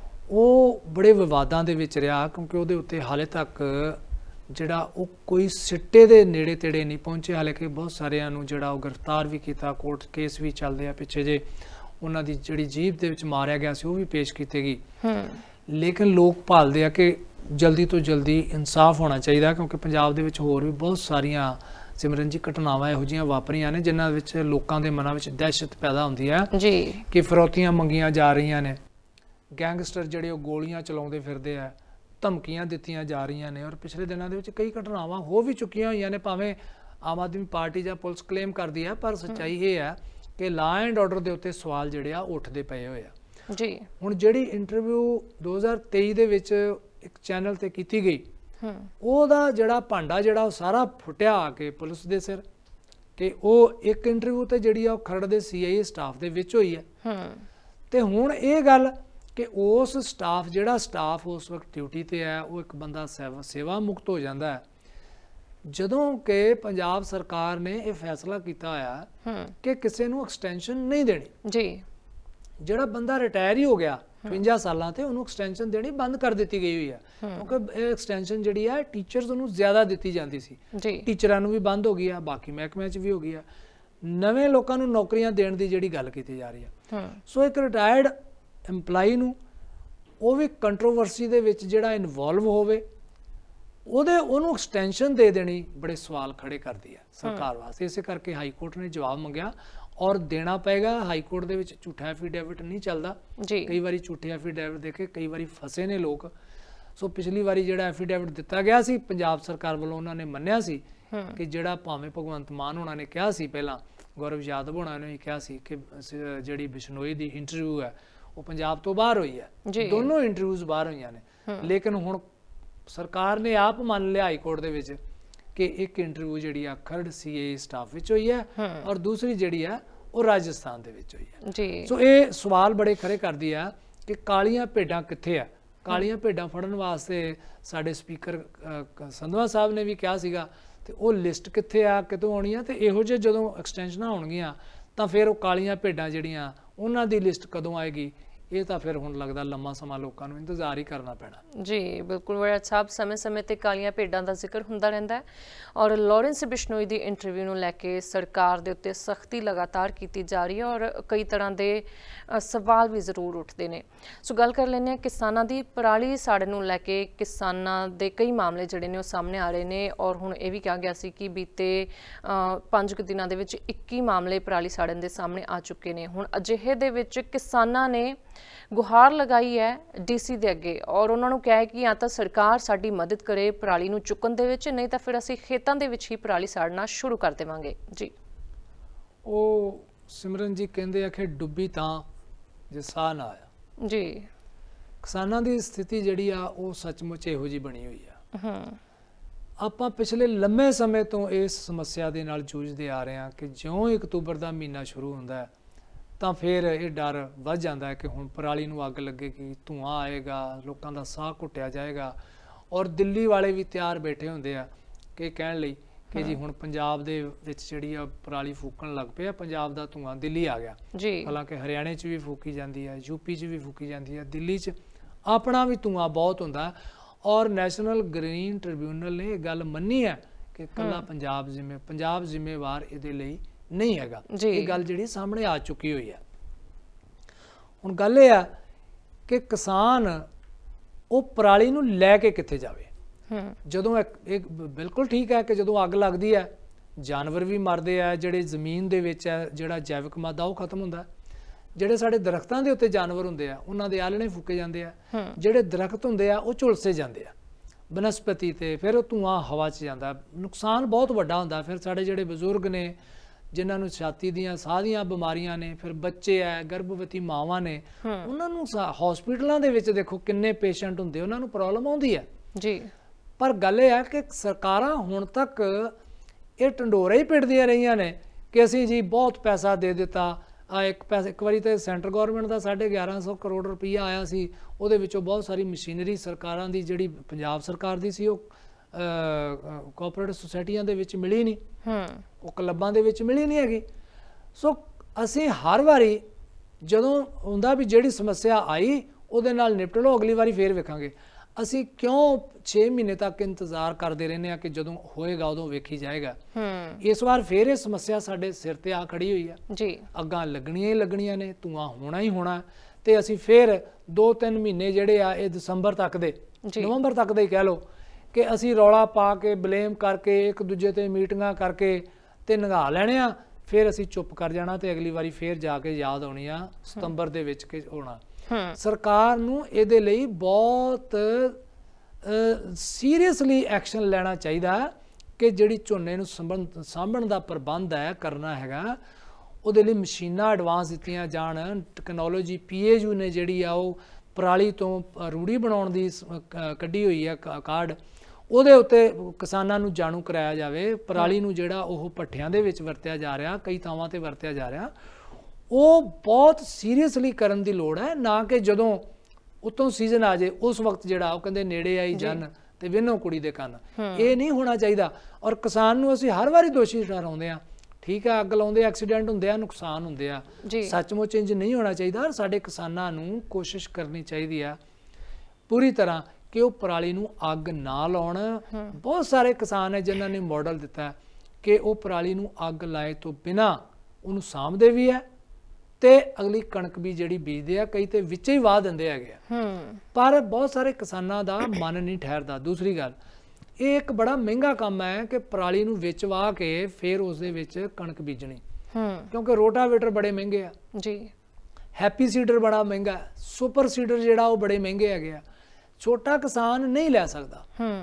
ਉਹ ਬੜੇ ਵਿਵਾਦਾਂ ਦੇ ਵਿੱਚ ਰਿਹਾ, ਕਿਉਂਕਿ ਉਹਦੇ ਉੱਤੇ ਹਾਲੇ ਤੱਕ ਜਿਹੜਾ ਉਹ ਕੋਈ ਸਿੱਟੇ ਦੇ ਨੇੜੇ ਤੇੜੇ ਨਹੀਂ ਪਹੁੰਚੇ। ਹਾਲਾਂਕਿ ਬਹੁਤ ਸਾਰਿਆਂ ਨੂੰ ਜਿਹੜਾ ਉਹ ਗ੍ਰਿਫਤਾਰ ਵੀ ਕੀਤਾ, ਕੋਰਟ ਕੇਸ ਵੀ ਚੱਲਦੇ ਆ, ਪਿੱਛੇ ਜੇ ਉਹਨਾਂ ਦੀ ਜਿਹੜੀ ਜੀਭ ਦੇ ਵਿੱਚ ਮਾਰਿਆ ਗਿਆ ਸੀ ਉਹ ਵੀ ਪੇਸ਼ ਕੀਤੀ ਗਈ। ਲੇਕਿਨ ਲੋਕ ਭਾਲਦੇ ਆ ਕਿ ਜਲਦੀ ਤੋਂ ਜਲਦੀ ਇਨਸਾਫ ਹੋਣਾ ਚਾਹੀਦਾ, ਕਿਉਂਕਿ ਪੰਜਾਬ ਦੇ ਵਿੱਚ ਹੋਰ ਵੀ ਬਹੁਤ ਸਾਰੀਆਂ ਸਿਮਰਨ ਜੀ ਘਟਨਾਵਾਂ ਇਹੋ ਜਿਹੀਆਂ ਵਾਪਰੀਆਂ ਨੇ ਜਿਨ੍ਹਾਂ ਵਿੱਚ ਲੋਕਾਂ ਦੇ ਮਨਾਂ ਵਿੱਚ ਦਹਿਸ਼ਤ ਪੈਦਾ ਹੁੰਦੀ ਹੈ ਜੀ ਕਿ ਫਿਰੌਤੀਆਂ ਮੰਗੀਆਂ ਜਾ ਰਹੀਆਂ ਨੇ, ਗੈਂਗਸਟਰ ਜਿਹੜੇ ਉਹ ਗੋਲੀਆਂ ਚਲਾਉਂਦੇ ਫਿਰਦੇ ਆ, ਧਮਕੀਆਂ ਦਿੱਤੀਆਂ ਜਾ ਰਹੀਆਂ ਨੇ। ਔਰ ਪਿਛਲੇ ਦਿਨਾਂ ਦੇ ਵਿੱਚ ਕਈ ਘਟਨਾਵਾਂ ਹੋ ਵੀ ਚੁੱਕੀਆਂ ਹੋਈਆਂ ਨੇ, ਭਾਵੇਂ ਆਮ ਆਦਮੀ ਪਾਰਟੀ ਜਾਂ ਪੁਲਿਸ ਕਲੇਮ ਕਰਦੀ ਹੈ, ਪਰ ਸੱਚਾਈ ਇਹ ਹੈ ਕਿ ਲਾਅ ਐਂਡ ਆਰਡਰ ਦੇ ਉੱਤੇ ਸਵਾਲ ਜਿਹੜੇ ਆ ਉੱਠਦੇ ਪਏ ਹੋਏ ਆ ਜੀ। ਹੁਣ ਜਿਹੜੀ ਇੰਟਰਵਿਊ 2023 ਦੇ ਵਿੱਚ ਇੱਕ ਚੈਨਲ ਤੇ ਕੀਤੀ ਗਈ, ਉਹਦਾ ਜਿਹੜਾ ਭਾਂਡਾ ਜਿਹੜਾ ਉਹ ਸਾਰਾ ਫੁੱਟਿਆ ਆ ਕੇ ਪੁਲਿਸ ਦੇ ਸਿਰ ਕਿ ਉਹ ਇੱਕ ਇੰਟਰਵਿਊ ਤੇ ਜਿਹੜੀ ਆ ਉਹ ਖਰੜ ਦੇ CIA ਸਟਾਫ ਦੇ ਵਿੱਚ ਹੋਈ ਹੈ। ਤੇ ਹੁਣ ਇਹ ਗੱਲ ਕਿ ਉਸ ਸਟਾਫ ਜਿਹੜਾ ਸਟਾਫ ਉਸ ਵਕਤ ਡਿਊਟੀ ਤੇ ਹੈ ਉਹ ਇੱਕ ਬੰਦਾ ਸੇਵਾ ਮੁਕਤ ਹੋ ਜਾਂਦਾ ਹੈ, ਜਦੋਂ ਕਿ ਪੰਜਾਬ ਸਰਕਾਰ ਨੇ ਇਹ ਫੈਸਲਾ ਕੀਤਾ ਹੋਇਆ ਕਿ ਕਿਸੇ ਨੂੰ ਐਕਸਟੈਂਸ਼ਨ ਨਹੀਂ ਦੇਣੀ ਜੀ। ਜਿਹੜਾ ਬੰਦਾ ਰਿਟਾਇਰ ਹੀ ਹੋ ਗਿਆ 52 ਸਾਲਾਂ ਤੇ ਉਹਨੂੰ ਐਕਸਟੈਂਸ਼ਨ ਦੇਣੀ ਬੰਦ ਕਰ ਦਿੱਤੀ ਗਈ ਹੋਈ ਹੈ, ਕਿਉਂਕਿ ਇਹ ਐਕਸਟੈਂਸ਼ਨ ਜਿਹੜੀ ਹੈ ਟੀਚਰਸ ਨੂੰ ਜ਼ਿਆਦਾ ਦਿੱਤੀ ਜਾਂਦੀ ਸੀ, ਟੀਚਰਾਂ ਨੂੰ ਵੀ ਬੰਦ ਹੋ ਗਈ ਆ, ਬਾਕੀ ਮਹਿਕਮਿਆਂ 'ਚ ਵੀ ਹੋ ਗਈ ਆ। ਨਵੇਂ ਲੋਕਾਂ ਨੂੰ ਨੌਕਰੀਆਂ ਦੇਣ ਦੀ ਜਿਹੜੀ ਗੱਲ ਕੀਤੀ ਜਾ ਰਹੀ ਹੈ, ਸੋ ਇੱਕ ਰਿਟਾਇਰਡ ਐਮਪਲਾਈ ਨੂੰ ਉਹ ਵੀ ਕੰਟਰੋਵਰਸੀ ਦੇ ਵਿੱਚ ਜਿਹੜਾ ਇਨਵੋਲਵ ਹੋਵੇ ਉਹਨੂੰ ਐਕਸਟੈਂਸ਼ਨ ਦੇ ਦੇਣੀ ਬੜੇ ਸਵਾਲ ਖੜੇ ਕਰਦੀ ਹੈ ਸਰਕਾਰ ਵਾਸਤੇ। ਇਸੇ ਕਰਕੇ ਹਾਈ ਕੋਰਟ ਨੇ ਜਵਾਬ ਮੰਗਿਆ ਔਰ ਦੇਣਾ ਪਏਗਾ। ਹਾਈ ਕੋਰਟ ਦੇ ਵਿੱਚ ਝੂਠਾ ਐਫੀਡੇਵਿਟ ਨਹੀਂ ਚੱਲਦਾ, ਕਈ ਵਾਰੀ ਝੂਠੇ ਐਫੀਡੇਵਿਟ ਦੇ ਕੇ ਕਈ ਵਾਰੀ ਫਸੇ ਨੇ ਲੋਕ। ਸੋ ਪਿਛਲੀ ਵਾਰੀ ਜਿਹੜਾ ਐਫੀਡੇਵਿਟ ਦਿੱਤਾ ਗਿਆ ਸੀ ਪੰਜਾਬ ਸਰਕਾਰ ਵੱਲੋਂ, ਉਹਨਾਂ ਨੇ ਮੰਨਿਆ ਸੀ ਕਿ ਜਿਹੜਾ ਭਾਵੇਂ ਭਗਵੰਤ ਮਾਨ ਹੋਣਾ ਨੇ ਕਿਹਾ ਸੀ, ਪਹਿਲਾਂ ਗੌਰਵ ਯਾਦਵ ਹੋਣਾ ਨੇ ਕਿਹਾ ਸੀ ਕਿ ਜਿਹੜੀ ਬਿਸ਼ਨੋਈ ਦੀ ਇੰਟਰਵਿਊ ਹੈ ਉਹ ਪੰਜਾਬ ਤੋਂ ਬਾਹਰ ਹੋਈ ਹੈ, ਦੋਨੋਂ ਇੰਟਰਵਿਊਜ਼ ਬਾਹਰ ਹੋਈਆਂ ਨੇ। ਲੇਕਿਨ ਹੁਣ ਸਰਕਾਰ ਨੇ ਆਪ ਮੰਨ ਲਿਆ ਹਾਈ ਕੋਰਟ ਦੇ ਵਿੱਚ ਕਿ ਇੱਕ ਇੰਟਰਵਿਊ ਜਿਹੜੀ ਆ ਖਰੜ CIA ਸਟਾਫ ਵਿੱਚ ਹੋਈ ਹੈ ਔਰ ਦੂਸਰੀ ਜਿਹੜੀ ਆ ਉਹ ਰਾਜਸਥਾਨ ਦੇ ਵਿੱਚ ਹੋਈ ਹੈ ਜੀ। ਸੋ ਇਹ ਸਵਾਲ ਬੜੇ ਖੜੇ ਕਰਦੀ ਆ ਕਿ ਕਾਲੀਆਂ ਭੇਡਾਂ ਕਿੱਥੇ ਆ। ਕਾਲੀਆਂ ਭੇਡਾਂ ਫੜਨ ਵਾਸਤੇ ਸਾਡੇ ਸਪੀਕਰ ਸੰਧਵਾ ਸਾਹਿਬ ਨੇ ਵੀ ਕਿਹਾ ਸੀਗਾ, ਤੇ ਉਹ ਲਿਸਟ ਕਿੱਥੇ ਆ, ਕਿਤੋਂ ਆਉਣੀ ਆ, ਤੇ ਇਹੋ ਜਿਹੇ ਜਦੋਂ ਐਕਸਟੈਂਸ਼ਨਾਂ ਹੋਣਗੀਆਂ ਤਾਂ ਫਿਰ ਉਹ ਕਾਲੀਆਂ ਭੇਡਾਂ ਜਿਹੜੀਆਂ ਉਹਨਾਂ ਦੀ ਲਿਸਟ ਕਦੋਂ ਆਏਗੀ, ਇਹ ਤਾਂ ਫਿਰ ਹੁਣ ਲੱਗਦਾ ਲੰਮਾ ਸਮਾਂ ਲੋਕਾਂ ਨੂੰ ਇੰਤਜ਼ਾਰ ਹੀ ਕਰਨਾ ਪੈਣਾ ਜੀ। ਬਿਲਕੁਲ ਵੜੈਚ ਸਾਹਿਬ, ਸਮੇਂ-ਸਮੇਂ ਤੇ ਕਾਲੀਆਂ ਭੇਡਾਂ ਦਾ ਜ਼ਿਕਰ ਹੁੰਦਾ ਰਹਿੰਦਾ ਹੈ ਔਰ ਲਾਰੈਂਸ ਬਿਸ਼ਨੋਈ ਦੀ ਇੰਟਰਵਿਊ ਨੂੰ ਲੈ ਕੇ ਸਰਕਾਰ ਦੇ ਉੱਤੇ ਸਖਤੀ ਲਗਾਤਾਰ ਕੀਤੀ ਜਾ ਰਹੀ ਹੈ ਔਰ ਕਈ ਤਰ੍ਹਾਂ ਦੇ ਸਵਾਲ ਵੀ ਜ਼ਰੂਰ ਉੱਠਦੇ ਨੇ। ਸੋ ਗੱਲ ਕਰ ਲੈਂਦੇ ਹਾਂ ਕਿਸਾਨਾਂ ਦੀ। ਪਰਾਲੀ ਸਾੜਨ ਨੂੰ ਲੈ ਕੇ ਕਿਸਾਨਾਂ ਦੇ ਕਈ ਮਾਮਲੇ ਜਿਹੜੇ ਨੇ ਉਹ ਸਾਹਮਣੇ ਆ ਰਹੇ ਨੇ ਔਰ ਹੁਣ ਇਹ ਵੀ ਕਿਹਾ ਗਿਆ ਸੀ ਕਿ ਬੀਤੇ 5 ਦਿਨਾਂ ਦੇ ਵਿੱਚ 21 ਮਾਮਲੇ ਪਰਾਲੀ ਸਾੜਨ ਦੇ ਸਾਹਮਣੇ ਆ ਚੁੱਕੇ ਨੇ। ਹੁਣ ਅਜਿਹੇ ਦੇ ਵਿੱਚ ਕਿਸਾਨਾਂ ਨੇ ਗੁਹਾਰ ਲਗਾਈ ਹੈ DC ਦੇ ਅੱਗੇ ਔਰ ਉਹਨਾਂ ਨੂੰ ਕਿਹਾ ਹੈ ਕਿ ਜਾਂ ਤਾਂ ਸਰਕਾਰ ਸਾਡੀ ਮਦਦ ਕਰੇ ਪਰਾਲੀ ਨੂੰ ਚੁੱਕਣ ਦੇ ਵਿੱਚ, ਨਹੀਂ ਤਾਂ ਫਿਰ ਅਸੀਂ ਖੇਤਾਂ ਦੇ ਵਿੱਚ ਹੀ ਪਰਾਲੀ ਸਾੜਨਾ ਸ਼ੁਰੂ ਕਰ ਦੇਵਾਂਗੇ ਜੀ। ਉਹ ਸਿਮਰਨ ਜੀ ਕਹਿੰਦੇ ਆ ਕਿ ਡੁੱਬੀ ਤਾਂ ਜੇ ਸਾਹ ਨਾ ਆਇਆ ਜੀ। ਕਿਸਾਨਾਂ ਦੀ ਸਥਿਤੀ ਜਿਹੜੀ ਆ ਉਹ ਸੱਚਮੁੱਚ ਇਹੋ ਜਿਹੀ ਬਣੀ ਹੋਈ ਆ। ਆਪਾਂ ਪਿਛਲੇ ਲੰਮੇ ਸਮੇਂ ਤੋਂ ਇਸ ਸਮੱਸਿਆ ਦੇ ਨਾਲ ਜੂਝਦੇ ਆ ਰਹੇ ਹਾਂ ਕਿ ਜਿਉਂ 1 ਅਕਤੂਬਰ ਦਾ ਮਹੀਨਾ ਸ਼ੁਰੂ ਹੁੰਦਾ ਹੈ ਤਾਂ ਫਿਰ ਇਹ ਡਰ ਵੱਧ ਜਾਂਦਾ ਹੈ ਕਿ ਹੁਣ ਪਰਾਲੀ ਨੂੰ ਅੱਗ ਲੱਗੇਗੀ, ਧੂੰਆਂ ਆਏਗਾ, ਲੋਕਾਂ ਦਾ ਸਾਹ ਘੁੱਟਿਆ ਜਾਏਗਾ। ਔਰ ਦਿੱਲੀ ਵਾਲੇ ਵੀ ਤਿਆਰ ਬੈਠੇ ਹੁੰਦੇ ਆ ਕਿ ਕਹਿਣ ਲਈ ਕਿ ਜੀ ਹੁਣ ਪੰਜਾਬ ਦੇ ਵਿੱਚ ਜਿਹੜੀ ਆ ਪਰਾਲੀ ਫੂਕਣ ਲੱਗ ਪਏ ਆ, ਪੰਜਾਬ ਦਾ ਧੂੰਆਂ ਦਿੱਲੀ ਆ ਗਿਆ ਜੀ। ਹਾਲਾਂਕਿ ਹਰਿਆਣੇ 'ਚ ਵੀ ਫੂਕੀ ਜਾਂਦੀ ਹੈ, UP 'ਚ ਵੀ ਫੂਕੀ ਜਾਂਦੀ ਹੈ, ਦਿੱਲੀ 'ਚ ਆਪਣਾ ਵੀ ਧੂੰਆਂ ਬਹੁਤ ਹੁੰਦਾ। ਔਰ ਨੈਸ਼ਨਲ ਗ੍ਰੀਨ ਟ੍ਰਿਬਿਊਨਲ ਨੇ ਇਹ ਗੱਲ ਮੰਨੀ ਹੈ ਕਿ ਇਕੱਲਾ ਪੰਜਾਬ ਜ਼ਿੰਮੇਵਾਰ ਇਹਦੇ ਲਈ ਨਹੀਂ ਹੈਗਾ। ਇਹ ਗੱਲ ਜਿਹੜੀ ਸਾਹਮਣੇ ਆ ਚੁੱਕੀ ਹੋਈ ਹੈ। ਹੁਣ ਗੱਲ ਇਹ ਆ ਕਿ ਕਿਸਾਨ ਉਹ ਪਰਾਲੀ ਨੂੰ ਲੈ ਕੇ ਕਿੱਥੇ ਜਾਵੇ। ਜਦੋਂ ਇਹ ਬਿਲਕੁਲ ਠੀਕ ਹੈ ਕਿ ਜਦੋਂ ਅੱਗ ਲੱਗਦੀ ਹੈ ਜਾਨਵਰ ਵੀ ਮਰਦੇ ਆ, ਜਿਹੜੇ ਜ਼ਮੀਨ ਦੇ ਵਿੱਚ ਹੈ ਜਿਹੜਾ ਜੈਵਿਕ ਮਾਦਾ ਉਹ ਖਤਮ ਹੁੰਦਾ, ਜਿਹੜੇ ਸਾਡੇ ਦਰਖਤਾਂ ਦੇ ਉੱਤੇ ਜਾਨਵਰ ਹੁੰਦੇ ਆ ਉਹਨਾਂ ਦੇ ਆਲਣੇ ਫੂਕੇ ਜਾਂਦੇ ਆ, ਜਿਹੜੇ ਦਰਖਤ ਹੁੰਦੇ ਆ ਉਹ ਝੁਲਸੇ ਜਾਂਦੇ ਆ, ਬਨਸਪਤੀ ਤੇ ਫਿਰ ਉਹ ਧੂਆਂ ਹਵਾ 'ਚ ਜਾਂਦਾ, ਨੁਕਸਾਨ ਬਹੁਤ ਵੱਡਾ ਹੁੰਦਾ। ਫਿਰ ਸਾਡੇ ਜਿਹੜੇ ਬਜ਼ੁਰਗ ਨੇ ਜਿਨ੍ਹਾਂ ਨੂੰ ਛਾਤੀ ਦੀਆਂ ਸਾਹ ਦੀਆਂ ਬਿਮਾਰੀਆਂ ਨੇ, ਫਿਰ ਬੱਚੇ ਹੈ, ਗਰਭਵਤੀ ਮਾਵਾਂ ਨੇ, ਉਹਨਾਂ ਨੂੰ ਹਸਪੀਟਲਾਂ ਦੇ ਵਿੱਚ ਦੇਖੋ ਕਿੰਨੇ ਪੇਸ਼ੈਂਟ ਹੁੰਦੇ, ਉਹਨਾਂ ਨੂੰ ਪ੍ਰੋਬਲਮ ਆਉਂਦੀ ਹੈ ਜੀ। ਪਰ ਗੱਲ ਇਹ ਹੈ ਕਿ ਸਰਕਾਰਾਂ ਹੁਣ ਤੱਕ ਇਹ ਢੰਡੋਰੇ ਹੀ ਪਿੱਟਦੀਆਂ ਰਹੀਆਂ ਨੇ ਕਿ ਅਸੀਂ ਜੀ ਬਹੁਤ ਪੈਸਾ ਦੇ ਦਿੱਤਾ। ਇੱਕ ਵਾਰੀ ਤਾਂ ਸੈਂਟਰ ਗੌਰਮੈਂਟ ਦਾ 1150 ਕਰੋੜ ਰੁਪਈਆ ਆਇਆ ਸੀ, ਉਹਦੇ ਵਿੱਚੋਂ ਬਹੁਤ ਸਾਰੀ ਮਸ਼ੀਨਰੀ ਸਰਕਾਰਾਂ ਦੀ ਜਿਹੜੀ ਪੰਜਾਬ ਸਰਕਾਰ ਦੀ ਸੀ ਉਹ ਕੋਆਪਰੇਟਿਵ ਸੁਸਾਇਟੀਆਂ ਦੇ ਵਿੱਚ ਮਿਲੀ ਨਹੀਂ, ਉਹ ਕਲੱਬਾਂ ਦੇ ਵਿੱਚ ਮਿਲੀ ਨਹੀਂ ਹੈਗੀ। ਸੋ ਅਸੀਂ ਹਰ ਵਾਰੀ ਜਦੋਂ ਹੁੰਦਾ ਵੀ ਜਿਹੜੀ ਸਮੱਸਿਆ ਆਈ ਉਹਦੇ ਨਾਲ ਨਿਪਟ ਲਓ, ਅਗਲੀ ਵਾਰੀ ਫੇਰ ਵੇਖਾਂਗੇ। ਅਸੀਂ ਕਿਉਂ 6 ਮਹੀਨੇ ਤੱਕ ਇੰਤਜ਼ਾਰ ਕਰਦੇ ਰਹਿੰਦੇ ਹਾਂ ਕਿ ਜਦੋਂ ਹੋਏਗਾ ਉਦੋਂ ਵੇਖੀ ਜਾਏਗਾ। ਇਸ ਵਾਰ ਫੇਰ ਇਹ ਸਮੱਸਿਆ ਸਾਡੇ ਸਿਰ ਤੇ ਆ ਖੜੀ ਹੋਈ ਆ ਜੀ, ਅੱਗਾਂ ਲੱਗਣੀਆਂ ਹੀ ਲੱਗਣੀਆਂ ਨੇ, ਧੂਆਂ ਹੋਣਾ ਹੀ ਹੋਣਾ, ਤੇ ਅਸੀਂ ਫੇਰ 2-3 ਮਹੀਨੇ ਜਿਹੜੇ ਆ ਇਹ ਦਸੰਬਰ ਤੱਕ ਦੇ, ਨਵੰਬਰ ਤੱਕ ਦੇ ਹੀ ਕਹਿ ਲਓ ਕਿ ਅਸੀਂ ਰੌਲਾ ਪਾ ਕੇ ਬਲੇਮ ਕਰਕੇ ਇੱਕ ਦੂਜੇ ਤੇ ਮੀਟਿੰਗਾਂ ਕਰਕੇ ਤੇ ਨੰਗਾ ਲੈਣੇ ਆ, ਫਿਰ ਅਸੀਂ ਚੁੱਪ ਕਰ ਜਾਣਾ ਤੇ ਅਗਲੀ ਵਾਰੀ ਫੇਰ ਜਾ ਕੇ ਯਾਦ ਆਉਣੀ ਆ ਸਤੰਬਰ ਦੇ ਵਿੱਚ ਕਿ ਹੋਣਾ। ਸਰਕਾਰ ਨੂੰ ਇਹਦੇ ਲਈ ਬਹੁਤ ਸੀਰੀਅਸਲੀ ਐਕਸ਼ਨ ਲੈਣਾ ਚਾਹੀਦਾ ਕਿ ਜਿਹੜੀ ਝੋਨੇ ਨੂੰ ਸਾਂਭਣ ਦਾ ਪ੍ਰਬੰਧ ਹੈ ਕਰਨਾ ਹੈਗਾ, ਉਹਦੇ ਲਈ ਮਸ਼ੀਨਾਂ ਐਡਵਾਂਸ ਦਿੱਤੀਆਂ ਜਾਣ। ਟੈਕਨੋਲੋਜੀ PAU ਨੇ ਜਿਹੜੀ ਆ ਉਹ ਪਰਾਲੀ ਤੋਂ ਰੂੜੀ ਬਣਾਉਣ ਦੀ ਕੱਢੀ ਹੋਈ ਆ ਕਾਰਡ, ਉਹਦੇ ਉੱਤੇ ਕਿਸਾਨਾਂ ਨੂੰ ਜਾਣੂ ਕਰਾਇਆ ਜਾਵੇ। ਪਰਾਲੀ ਨੂੰ ਜਿਹੜਾ ਉਹ ਭੱਠਿਆਂ ਦੇ ਵਿੱਚ ਵਰਤਿਆ ਜਾ ਰਿਹਾ, ਕਈ ਥਾਵਾਂ ਤੇ ਵਰਤਿਆ ਜਾ ਰਿਹਾ, ਉਹ ਬਹੁਤ ਸੀਰੀਅਸਲੀ ਕਰਨ ਦੀ ਲੋੜ ਹੈ। ਨਾ ਕਿ ਜਦੋਂ ਉਤੋਂ ਸੀਜ਼ਨ ਆ ਜਾਏ ਉਸ ਵਕਤ ਜਿਹੜਾ ਉਹ ਕਹਿੰਦੇ ਨੇੜੇ ਆਈ ਜਨ ਤੇ ਵਿੰਨੋ ਕੁੜੀ ਦੇ ਕੰਨ, ਇਹ ਨਹੀਂ ਹੋਣਾ ਚਾਹੀਦਾ। ਔਰ ਕਿਸਾਨ ਨੂੰ ਅਸੀਂ ਹਰ ਵਾਰੀ ਦੋਸ਼ੀ ਠਹਿਰਾਉਂਦੇ ਆ, ਠੀਕ ਹੈ, ਅੱਗ ਲਾਉਂਦੇ ਐਕਸੀਡੈਂਟ ਹੁੰਦੇ ਆ, ਨੁਕਸਾਨ ਹੁੰਦੇ ਆ, ਸੱਚਮੁੱਚ ਇੰਜ ਨਹੀਂ ਹੋਣਾ ਚਾਹੀਦਾ। ਸਾਡੇ ਕਿਸਾਨਾਂ ਨੂੰ ਕੋਸ਼ਿਸ਼ ਕਰਨੀ ਚਾਹੀਦੀ ਆ ਪੂਰੀ ਤਰ੍ਹਾਂ ਕਿ ਉਹ ਪਰਾਲੀ ਨੂੰ ਅੱਗ ਨਾ ਲਾਉਣ। ਬਹੁਤ ਸਾਰੇ ਕਿਸਾਨ ਹੈ ਜਿਨ੍ਹਾਂ ਨੇ ਮਾਡਲ ਦਿੱਤਾ ਕਿ ਉਹ ਪਰਾਲੀ ਨੂੰ ਅੱਗ ਲਾਏ ਤੋਂ ਬਿਨਾਂ ਉਹਨੂੰ ਸਾਂਭਦੇ ਵੀ ਹੈ ਤੇ ਅਗਲੀ ਕਣਕ ਵੀ ਜਿਹੜੀ ਬੀਜਦੇ ਆ, ਕਈ ਤੇ ਵਿੱਚ ਹੀ ਵਾਹ ਦਿੰਦੇ ਹੈਗੇ ਆ, ਪਰ ਬਹੁਤ ਸਾਰੇ ਕਿਸਾਨਾਂ ਦਾ ਮਨ ਨਹੀਂ ਠਹਿਰਦਾ। ਦੂਸਰੀ ਗੱਲ, ਇਹ ਇੱਕ ਬੜਾ ਮਹਿੰਗਾ ਕੰਮ ਹੈ ਕਿ ਪਰਾਲੀ ਨੂੰ ਵਿੱਚ ਵਾਹ ਕੇ ਫਿਰ ਉਸ ਦੇ ਵਿੱਚ ਕਣਕ ਬੀਜਣੀ, ਕਿਉਂਕਿ ਰੋਟਾਵੇਟਰ ਬੜੇ ਮਹਿੰਗੇ ਆ ਜੀ, ਹੈਪੀ ਸੀਡਰ ਬੜਾ ਮਹਿੰਗਾ, ਸੁਪਰ ਸੀਡਰ ਜਿਹੜਾ ਉਹ ਬੜੇ ਮਹਿੰਗੇ ਹੈਗੇ ਆ, ਛੋਟਾ ਕਿਸਾਨ ਨਹੀਂ ਲੈ ਸਕਦਾ।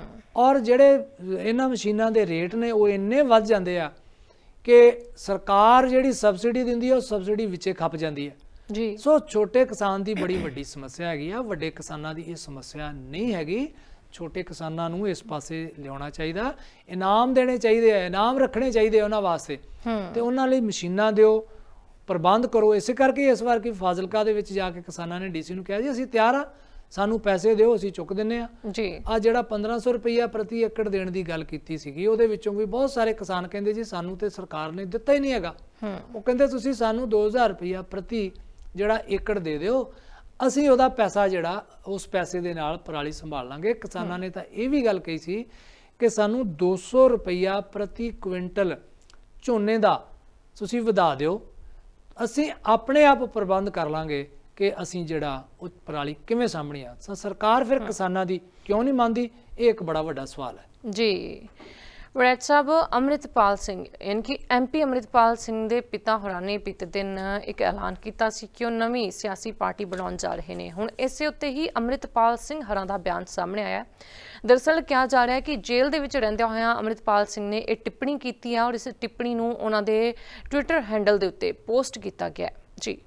ਔਰ ਜਿਹੜੇ ਇਹਨਾਂ ਮਸ਼ੀਨਾਂ ਦੇ ਰੇਟ ਨੇ ਉਹ ਇੰਨੇ ਵੱਧ ਜਾਂਦੇ ਆ ਕਿ ਸਰਕਾਰ ਜਿਹੜੀ ਸਬਸਿਡੀ ਦਿੰਦੀ ਹੈ ਉਹ ਸਬਸਿਡੀ ਵਿੱਚੇ ਖੱਪ ਜਾਂਦੀ ਹੈ ਜੀ। ਸੋ ਛੋਟੇ ਕਿਸਾਨ ਦੀ ਬੜੀ ਵੱਡੀ ਸਮੱਸਿਆ ਹੈਗੀ ਆ, ਵੱਡੇ ਕਿਸਾਨਾਂ ਦੀ ਇਹ ਸਮੱਸਿਆ ਨਹੀਂ ਹੈਗੀ। ਛੋਟੇ ਕਿਸਾਨਾਂ ਨੂੰ ਇਸ ਪਾਸੇ ਲਿਆਉਣਾ ਚਾਹੀਦਾ, ਇਨਾਮ ਦੇਣੇ ਚਾਹੀਦੇ ਆ, ਇਨਾਮ ਰੱਖਣੇ ਚਾਹੀਦੇ ਉਹਨਾਂ ਵਾਸਤੇ, ਤੇ ਉਹਨਾਂ ਲਈ ਮਸ਼ੀਨਾਂ ਦਿਓ, ਪ੍ਰਬੰਧ ਕਰੋ। ਇਸੇ ਕਰਕੇ ਇਸ ਵਾਰ ਕਿ ਫਾਜ਼ਿਲਕਾ ਦੇ ਵਿੱਚ ਜਾ ਕੇ ਕਿਸਾਨਾਂ ਨੇ DC ਨੂੰ ਕਿਹਾ ਜੀ ਅਸੀਂ ਤਿਆਰ ਆ, ਸਾਨੂੰ ਪੈਸੇ ਦਿਓ, ਅਸੀਂ ਚੁੱਕ ਦਿੰਨੇ ਆ ਜੀ। ਆ ਜਿਹੜਾ 1500 ਰੁਪਈਆ ਪ੍ਰਤੀ ਏਕੜ ਦੇਣ ਦੀ ਗੱਲ ਕੀਤੀ ਸੀਗੀ, ਉਹਦੇ ਵਿੱਚੋਂ ਵੀ ਬਹੁਤ ਸਾਰੇ ਕਿਸਾਨ ਕਹਿੰਦੇ ਜੀ ਸਾਨੂੰ ਤੇ ਸਰਕਾਰ ਨੇ ਦਿੱਤਾ ਹੀ ਨਹੀਂ ਹੈਗਾ। ਉਹ ਕਹਿੰਦੇ ਤੁਸੀਂ ਸਾਨੂੰ 2000 ਰੁਪਈਆ ਪ੍ਰਤੀ ਜਿਹੜਾ ਏਕੜ ਦੇ ਦਿਓ, ਅਸੀਂ ਉਹਦਾ ਪੈਸਾ ਜਿਹੜਾ ਉਸ ਪੈਸੇ ਦੇ ਨਾਲ ਪਰਾਲੀ ਸੰਭਾਲ ਲਾਂਗੇ। ਕਿਸਾਨਾਂ ਨੇ ਤਾਂ ਇਹ ਵੀ ਗੱਲ ਕਹੀ ਸੀ ਕਿ ਸਾਨੂੰ 200 ਰੁਪਈਆ ਪ੍ਰਤੀ ਕੁਇੰਟਲ ਝੋਨੇ ਦਾ ਤੁਸੀਂ ਵਧਾ ਦਿਓ, ਅਸੀਂ ਆਪਣੇ ਆਪ ਪ੍ਰਬੰਧ ਕਰ ਲਾਂਗੇ ਕਿ ਅਸੀਂ ਜਿਹੜਾ ਉਹ ਪਰਾਲੀ ਕਿਵੇਂ ਸਾਂਭਣੀ ਆ। ਸਰਕਾਰ ਫਿਰ ਕਿਸਾਨਾਂ ਦੀ ਕਿਉਂ ਨਹੀਂ ਮੰਨਦੀ, ਇਹ ਇੱਕ ਬੜਾ ਵੱਡਾ ਸਵਾਲ ਹੈ ਜੀ। ਵੜੈਚ ਸਾਹਿਬ, ਅੰਮ੍ਰਿਤਪਾਲ ਸਿੰਘ ਯਾਨੀ ਕਿ MP ਅੰਮ੍ਰਿਤਪਾਲ ਸਿੰਘ ਦੇ ਪਿਤਾ ਹੋਰਾਂ ਨੇ ਬੀਤੇ ਦਿਨ ਇੱਕ ਐਲਾਨ ਕੀਤਾ ਸੀ ਕਿ ਉਹ ਨਵੀਂ ਸਿਆਸੀ ਪਾਰਟੀ ਬਣਾਉਣ ਜਾ ਰਹੇ ਨੇ। ਹੁਣ ਇਸੇ ਉੱਤੇ ਹੀ ਅੰਮ੍ਰਿਤਪਾਲ ਸਿੰਘ ਹਰਾਂ ਦਾ ਬਿਆਨ ਸਾਹਮਣੇ ਆਇਆ। ਦਰਅਸਲ ਕਿਹਾ ਜਾ ਰਿਹਾ ਹੈ ਕਿ ਜੇਲ੍ਹ ਦੇ ਵਿੱਚ ਰਹਿੰਦਿਆਂ ਹੋਇਆਂ ਅੰਮ੍ਰਿਤਪਾਲ ਸਿੰਘ ਨੇ ਇਹ ਟਿੱਪਣੀ ਕੀਤੀ ਹੈ ਔਰ ਇਸ ਟਿੱਪਣੀ ਨੂੰ ਉਹਨਾਂ ਦੇ ਟਵਿੱਟਰ ਹੈਂਡਲ ਦੇ ਉੱਤੇ ਪੋਸਟ ਕੀਤਾ ਗਿਆ ਜੀ।